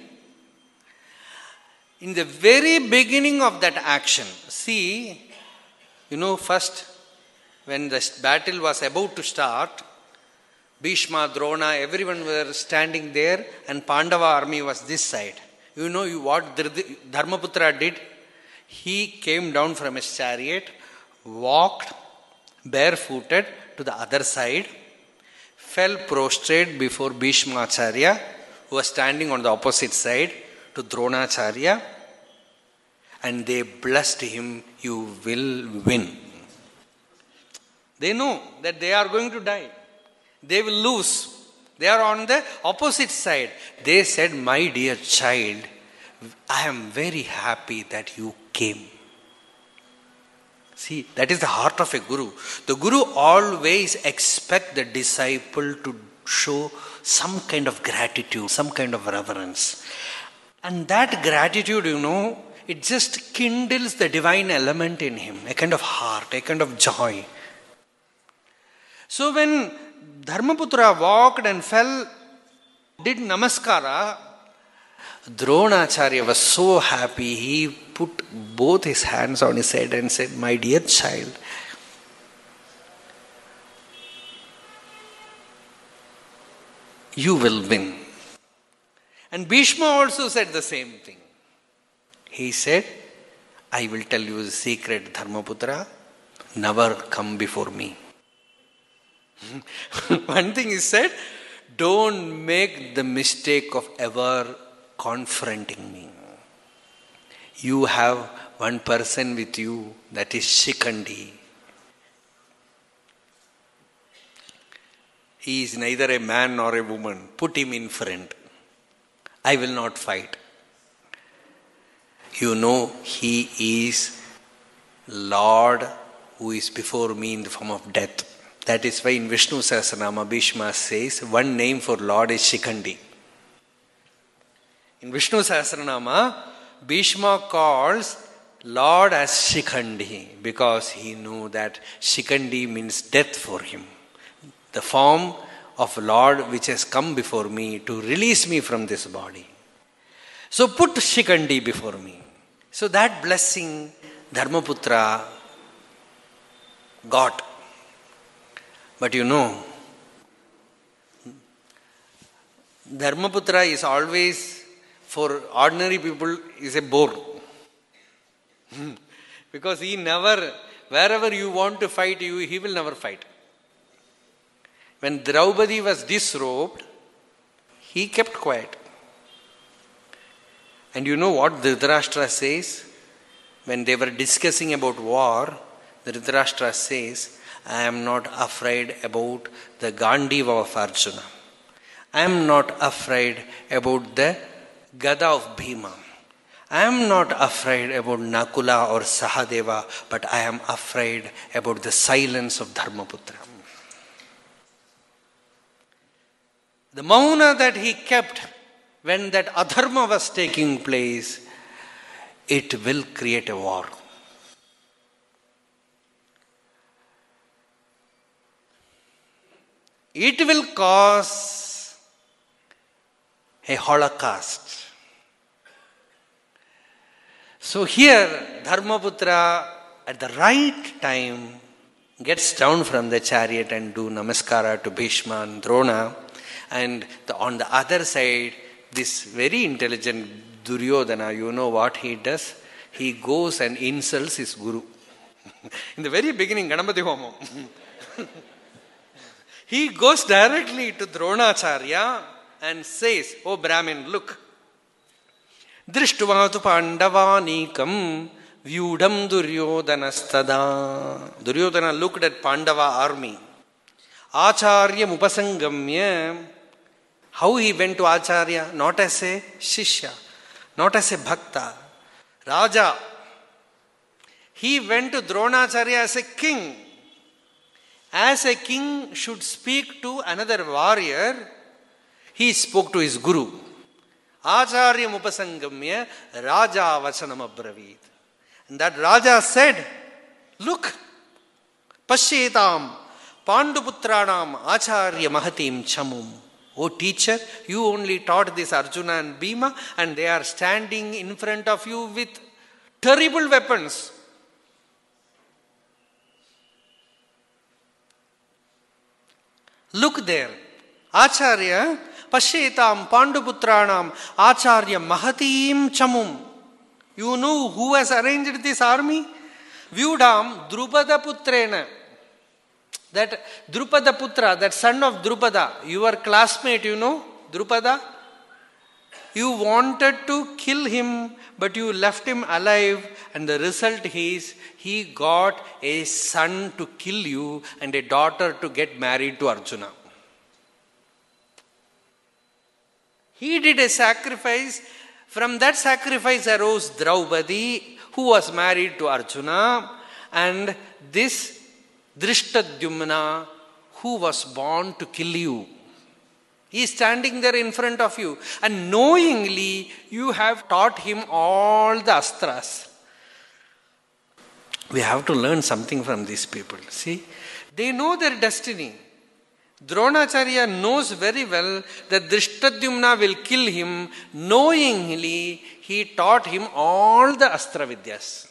In the very beginning of that action, see, first when the battle was about to start, Bhishma, Drona, everyone were standing there and Pandava army was this side. You know what Dharmaputra did? He came down from his chariot, walked barefooted to the other side, fell prostrate before Bhishma Acharya, who was standing on the opposite side to Dronacharya, and they blessed him, you will win. They know that they are going to die. They will lose. They are on the opposite side. They said, my dear child, I am very happy that you came. See, that is the heart of a guru. The guru always expects the disciple to show some kind of gratitude, some kind of reverence. And that gratitude, it just kindles the divine element in him, a kind of heart, a kind of joy. So when Dharmaputra walked and fell, did namaskara, Dronacharya was so happy, he put both his hands on his head and said, my dear child, you will win. And Bhishma also said the same thing. He said, I will tell you the secret, Dharmaputra, never come before me. One thing is said, don't make the mistake of ever confronting me. You have one person with you, that is Shikhandi. He is neither a man nor a woman. Put him in front. I will not fight. He is Lord who is before me in the form of death. That is why in Vishnu Sahasranama, Bhishma says, one name for Lord is Shikhandi. In Vishnu Sahasranama, Bhishma calls Lord as Shikhandi because he knew that Shikhandi means death for him. The form of Lord which has come before me to release me from this body. So put Shikhandi before me. So that blessing Dharmaputra got. But Dharmaputra is always, for ordinary people, is a bore. Because he never, wherever you want to fight, he will never fight. When Draupadi was disrobed, he kept quiet. And you know what Dhritarashtra says? When they were discussing about war, Dhritarashtra says, I am not afraid about the Gandiva of Arjuna. I am not afraid about the Gada of Bhima. I am not afraid about Nakula or Sahadeva, but I am afraid about the silence of Dharmaputra. The mauna that he kept when that adharma was taking place, it will create a war. It will cause a holocaust. So here, Dharmaputra at the right time gets down from the chariot and do namaskara to Bhishma and Drona. And on the other side, this very intelligent Duryodhana, you know what he does? He goes and insults his guru. In the very beginning, Ganapati Homam. He goes directly to Dronacharya and says, "Oh Brahmin, look. Drishtva tu Pandavanikam vyudham Duryodanastada." Duryodhana looked at Pandava army. Acharya Mupasangamya. How he went to Acharya? Not as a Shishya, not as a Bhakta. Raja. He went to Dronacharya as a king. As a king should speak to another warrior, he spoke to his guru. Acharya Mupasangamya Raja Vachanam Abravit. And that Raja said, "Look, Pashyetam Panduputranam Acharya Mahatim Chamum." Oh teacher, you only taught this Arjuna and Bhima, and they are standing in front of you with terrible weapons. Look there. Acharya Pashyetam Panduputranam Acharya Mahatim Chamum. You know who has arranged this army? Vyudham Drupada Putrena. That Drupada Putra, that son of Drupada, your classmate, you know, Drupada. You wanted to kill him, but you left him alive, and the result is he got a son to kill you and a daughter to get married to Arjuna. He did a sacrifice. From that sacrifice arose Draupadi, who was married to Arjuna, and this Drishtadyumna, who was born to kill you. He is standing there in front of you, and knowingly you have taught him all the astras. We have to learn something from these people. See, they know their destiny. Dronacharya knows very well that Drishtadyumna will kill him. Knowingly, he taught him all the Astra Vidyas.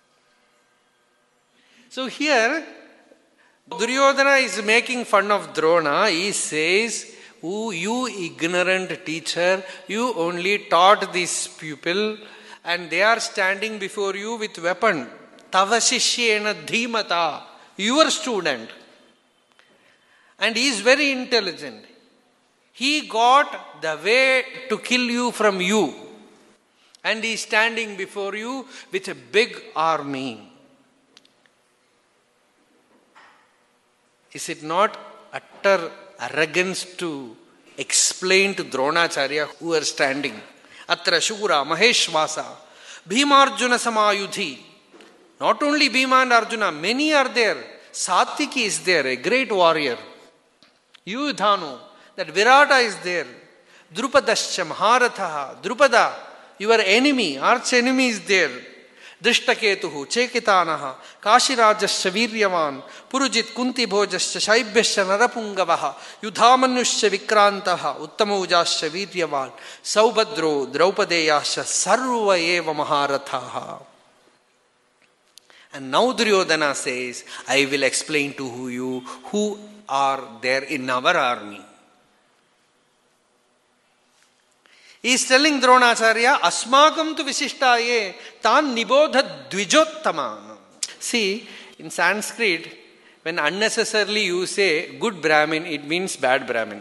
So here, Duryodhana is making fun of Drona. He says, "Oh, you ignorant teacher, you only taught this pupil, and they are standing before you with weapon. Tava shishyena dhimata," your student. And he is very intelligent. He got the way to kill you from you. And he is standing before you with a big army. Is it not utter arrogance to explain to Dronacharya who are standing? Atra Shura Maheshvasa Bhimarjuna Samayudhi. Not only Bhima and Arjuna, many are there. Satyaki is there, a great warrior. Yudhanu, that Virata is there. Drupadascha Maharatha, Drupada, your enemy, arch enemy is there. Drishtaketuhu, Chekitanaha, Kashirajascha Viryavan, Purujit Kunti Bhojascha Shaibhyascha Narapungavaha, Yudhamanyuscha Vikrantaha, Uttamujascha Viryavan, Saubhadro, Draupadeyascha Sarva Eva Maharathaha. And now Duryodhana says, I will explain to you who are there in our army. He is telling Dronacharya, Asmakam tu Visishtaye tan nibodha dvijottama. See, in Sanskrit, when unnecessarily you say good Brahmin, it means bad Brahmin.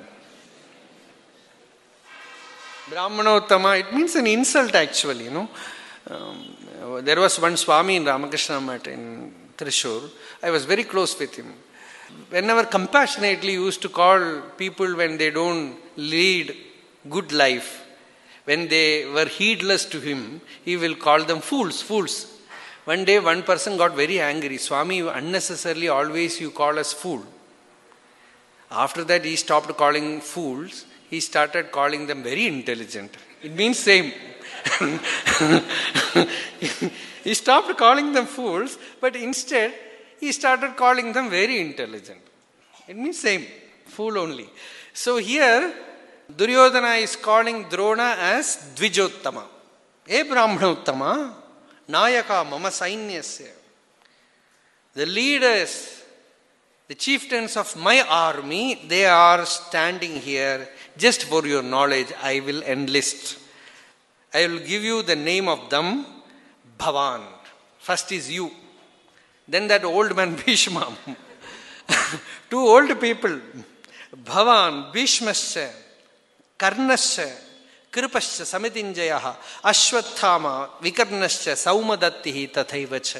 Brahmanottama, it means an insult actually, you know. There was one Swami in Ramakrishna Math in Thrissur. I was very close with him. Whenever compassionately used to call people when they don't lead good life, when they were heedless to him, he will call them fools, fools. One day one person got very angry. Swami, you unnecessarily always you call us fool. After that he stopped calling fools. He started calling them very intelligent. It means same. He stopped calling them fools, but instead he started calling them very intelligent. It means same, fool only. So here Duryodhana is calling Drona as Dvijottama. E Brahmanottama, Nayaka Mama Sainyasya. The leaders, the chieftains of my army, they are standing here. Just for your knowledge, I will enlist. I will give you the name of them, Bhavan. First is you. Then that old man Bhishma, two old people, Bhavan, Bhishmascha, Karnascha, Kripascha, Samitinjayaha, Ashwathama, Vikarnascha, Saumadattihi, Tathaivacha.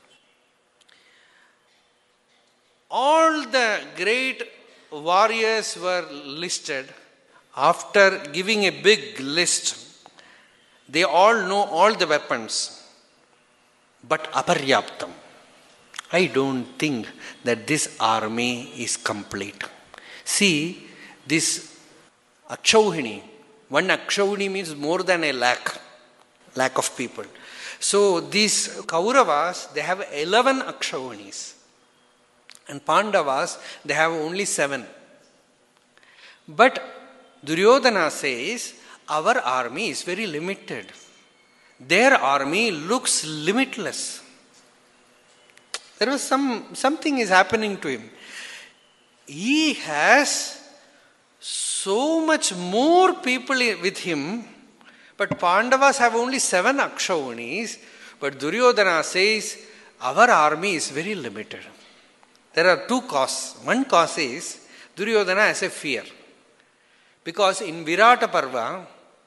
All the great warriors were listed. After giving a big list, they all know all the weapons, but aparyaptam. I don't think that this army is complete. See, this Akshauhini, one Akshauhini means more than a lakh of people. So these Kauravas, they have 11 Akshauhinis. And Pandavas, they have only 7. But Duryodhana says, our army is very limited. Their army looks limitless. There was something is happening to him. He has so much more people with him, but Pandavas have only 7 Akshauhinis, but Duryodhana says, our army is very limited. There are 2 causes. One cause is, Duryodhana has a fear. Because in Virata Parva,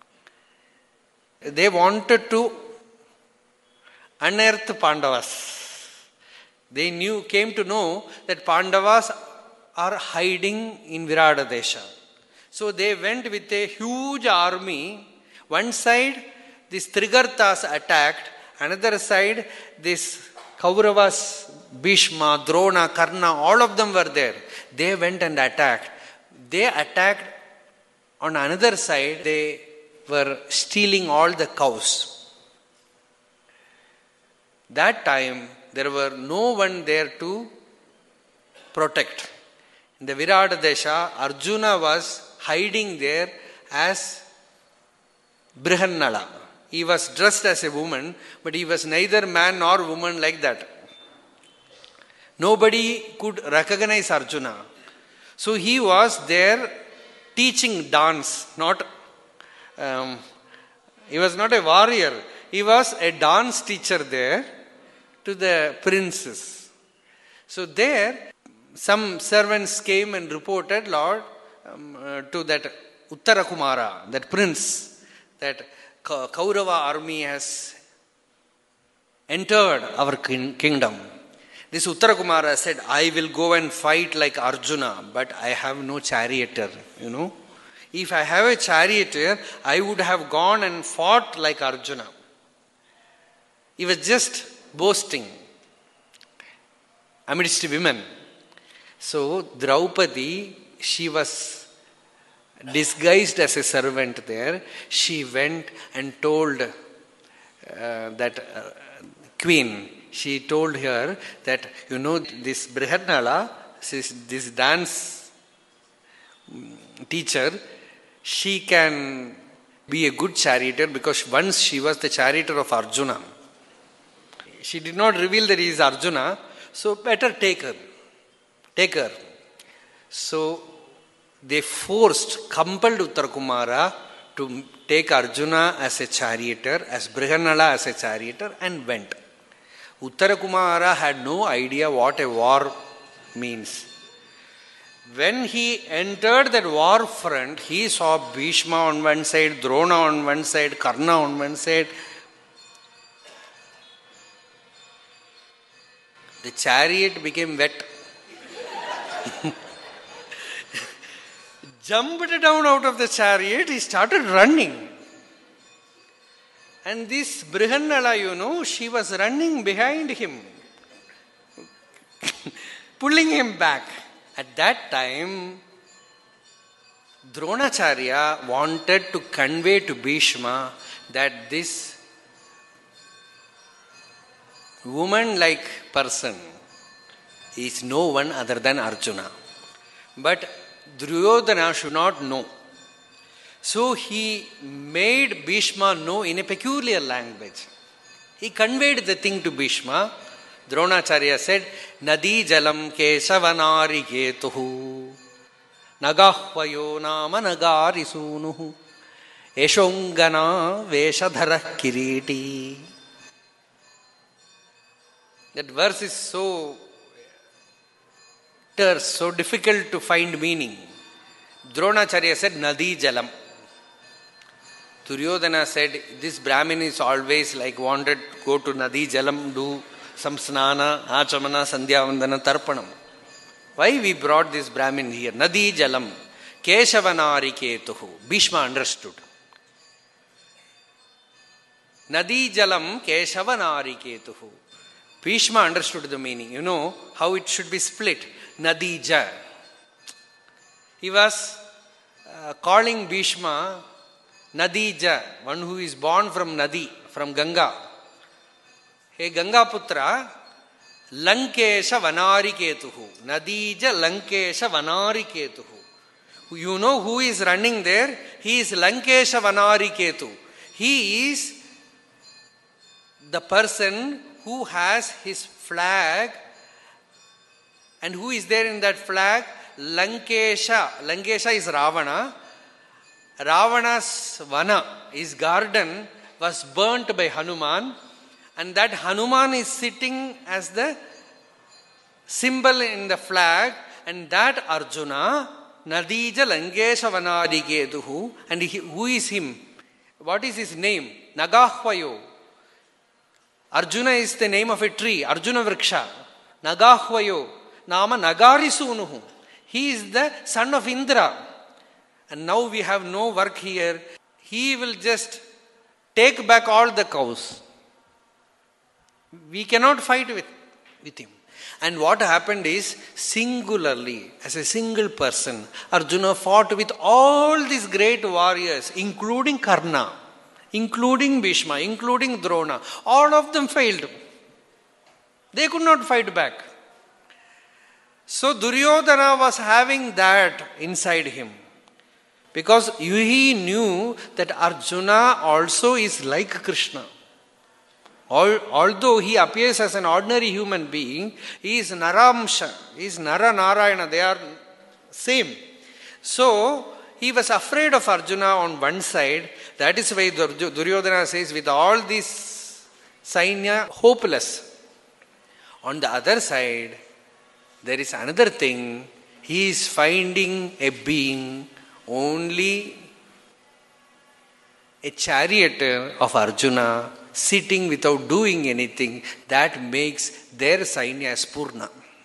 they wanted to unearth Pandavas. They came to know that Pandavas are hiding in Virata Desha. So they went with a huge army. One side, these Trigartas attacked. Another side, this Kauravas, Bhishma, Drona, Karna, all of them were there. They went and attacked. They attacked on another side. They were stealing all the cows. That time, there were no one there to protect. In the Virata Desha, Arjuna was hiding there as Brihannala. He was dressed as a woman, but he was neither man nor woman like that. Nobody could recognize Arjuna. So he was there teaching dance, he was not a warrior. He was a dance teacher there to the princes. So there, some servants came and reported, Lord, to that Uttara Kumara, that prince, that Kaurava army has entered our kingdom. This Uttara Kumara said, I will go and fight like Arjuna, but I have no charioteer, If I have a charioteer, I would have gone and fought like Arjuna. He was just boasting amidst women. So Draupadi, she was disguised as a servant there. She went and told that queen, she told her that, this Brihannala, this dance teacher, she can be a good charioteer because once she was the charioteer of Arjuna. She did not reveal that he is Arjuna, so better take her. Take her. So they compelled Uttarakumara to take Arjuna as a charioteer, as Brihannala as a charioteer, and went. Uttarakumara had no idea what a war means. When he entered that war front, he saw Bhishma on one side, Drona on one side, Karna on one side. The chariot became wet. Jumped down out of the chariot, he started running. And this Brihannala, she was running behind him, pulling him back. At that time, Dronacharya wanted to convey to Bhishma that this woman-like person is no one other than Arjuna. But Duryodhana should not know. So he made Bhishma know in a peculiar language. He conveyed the thing to Bhishma. Dronacharya said, Nadi jalam kesavanari getuhu nagahvayo nama nagari sunuhu eshongana veshadhara kiriti. That verse is so terse, so difficult to find meaning. Dronacharya said, Nadi Jalam. Duryodhana said, this Brahmin is always like wanted to go to Nadi Jalam, do some snana, achamana, sandhya vandana, tarpanam. Why we brought this Brahmin here? Nadi Jalam, Keshavanariketuhu. Bhishma understood. Nadi Jalam, Keshavanariketuhu. Bhishma understood the meaning. You know how it should be split. Nadija. He was calling Bhishma Nadija, one who is born from Nadi, from Ganga. Hey Ganga Putra, Lankesha Vanariketuhu. Nadija Lankesha Vanariketuhu. You know who is running there? He is Lankesha Vanariketu. He is the person who has his flag, and who is there in that flag? Lankesha. Lankesha is Ravana. Ravana's vana, his garden, was burnt by Hanuman, and that Hanuman is sitting as the symbol in the flag, and that Arjuna, Nadija Lankesha Vanariketuhu, and who is him? What is his name? Nagahvayo. Arjuna is the name of a tree, Arjuna Vriksha. Nagahvayo, Nama Nagarisunuhu. He is the son of Indra. And now we have no work here. He will just take back all the cows. We cannot fight with him. And what happened is, singularly, as a single person, Arjuna fought with all these great warriors, including Karna, including Bhishma, including Drona. All of them failed. They could not fight back. So Duryodhana was having that inside him. Because he knew that Arjuna also is like Krishna. Although he appears as an ordinary human being, he is Naramsha, he is Nara Narayana, they are same. So, he was afraid of Arjuna on one side. That is why Duryodhana says, with all this Sainya, hopeless. On the other side, there is another thing. He is finding a being, only a charioteer of Arjuna, sitting without doing anything. That makes their Sainya as Purna.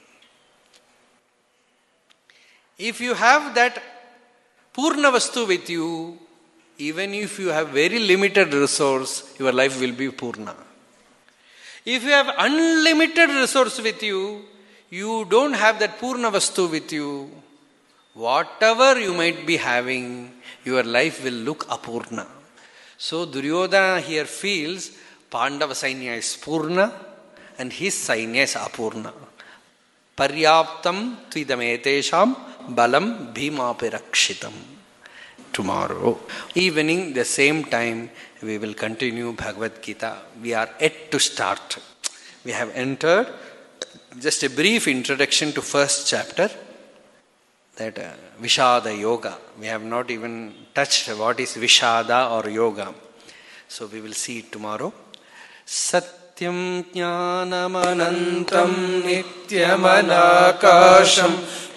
If you have that Purna Vastu with you, even if you have very limited resource, your life will be Purna. If you have unlimited resource with you, you don't have that Purna Vastu with you, whatever you might be having, your life will look apurna. So Duryodhana here feels Pandava Sainya is Purna and his Sainya is Apurna. Paryaptam tvidam balam bhimapirakshitam. Tomorrow evening, the same time, we will continue Bhagavad Gita. We are yet to start. We have entered just a brief introduction to first chapter, that Vishada Yoga. We have not even touched what is Vishada or Yoga. So we will see it tomorrow. Satyam Jnanam Anantam Nityam Anakasham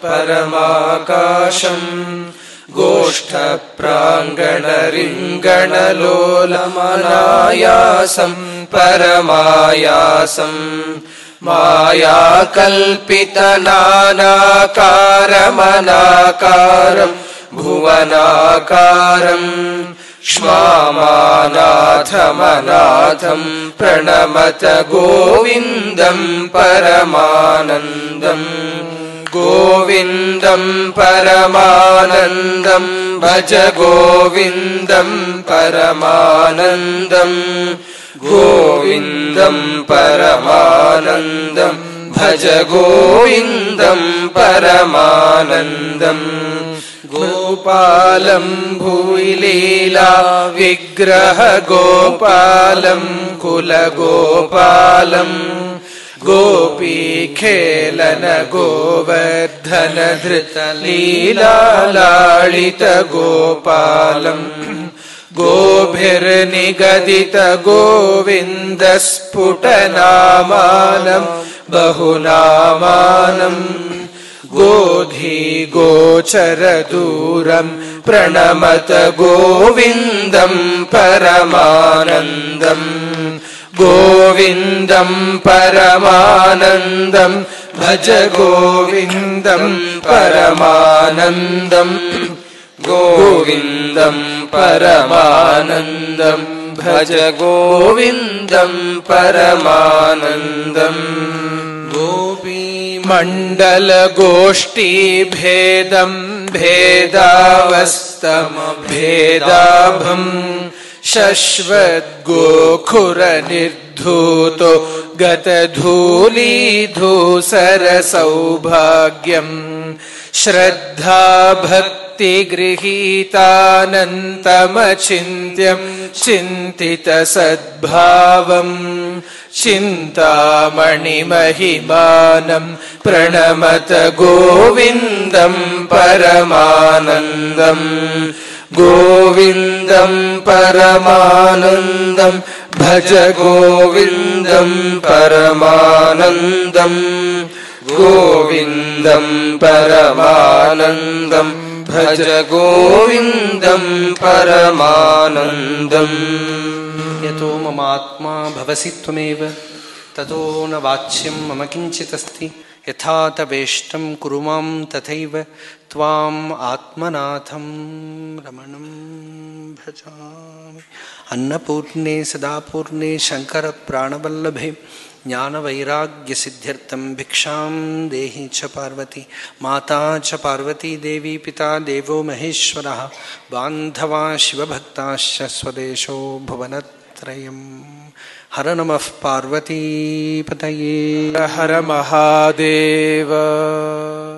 Paramakasham Goshtha Prangana Ringana Lola Manayasam Paramayasam Maya Kalpita Nanakaram Anakaram Bhuvanakaram Shmamanatham Anatham Pranamata Govindam Paramanandam Govindam Paramanandam Bhaja Govindam Paramanandam Govindam Paramanandam Bhaja Govindam Paramanandam Gopalam Bhuilila Vigraha Gopalam Kula Gopalam Gopi Khelana Govardhana Dhrita Leela Lalita Gopalam गोभिर्निगदित गोविन्दस्फुटनामानं बहुनामानं गोधी गोचरदूरं प्रणमत गोविन्दं परमानन्दम् गोविन्दं परमानन्दं भज गोविन्दं परमानन्दं गोविन्दं परमानन्दं भज गोविन्दं परमानन्दम् गोपी मण्डल गोष्ठी भेदं भेदावस्तम भेदाभम् शश्वद्गोखुर निर्धूतो गतधूलीधूसर सौभाग्यम् श्रद्धा भक्ति गृहीतानन्तमचिन्त्यं चिन्तित सद्भावम् चिन्तामणिमहिमानं प्रणमत गोविन्दं परमानन्दम् गोविन्दं परमानन्दं भज गोविन्दं परमानन्दं गोविन्दं परमानन्दं भज गोविन्दं परमानन्दम् यतो ममात्मा भवसि त्वमेव ततो न वाच्यं मम किञ्चिदस्ति यथा तवेष्टं कुरु मां तथैव त्वाम् आत्मनाथं रमणं भजामि। अन्नपूर्णे सदापूर्णे शङ्करप्राणवल्लभे ज्ञानवैराग्यसिद्ध्यर्थं भिक्षां देहि च पार्वती माता च पार्वती देवी पिता देवो महेश्वरः बान्धवा शिवभक्ताश्च स्वदेशो भुवनत्रयम्। हर नमः पार्वतीपतये। हर महादेव।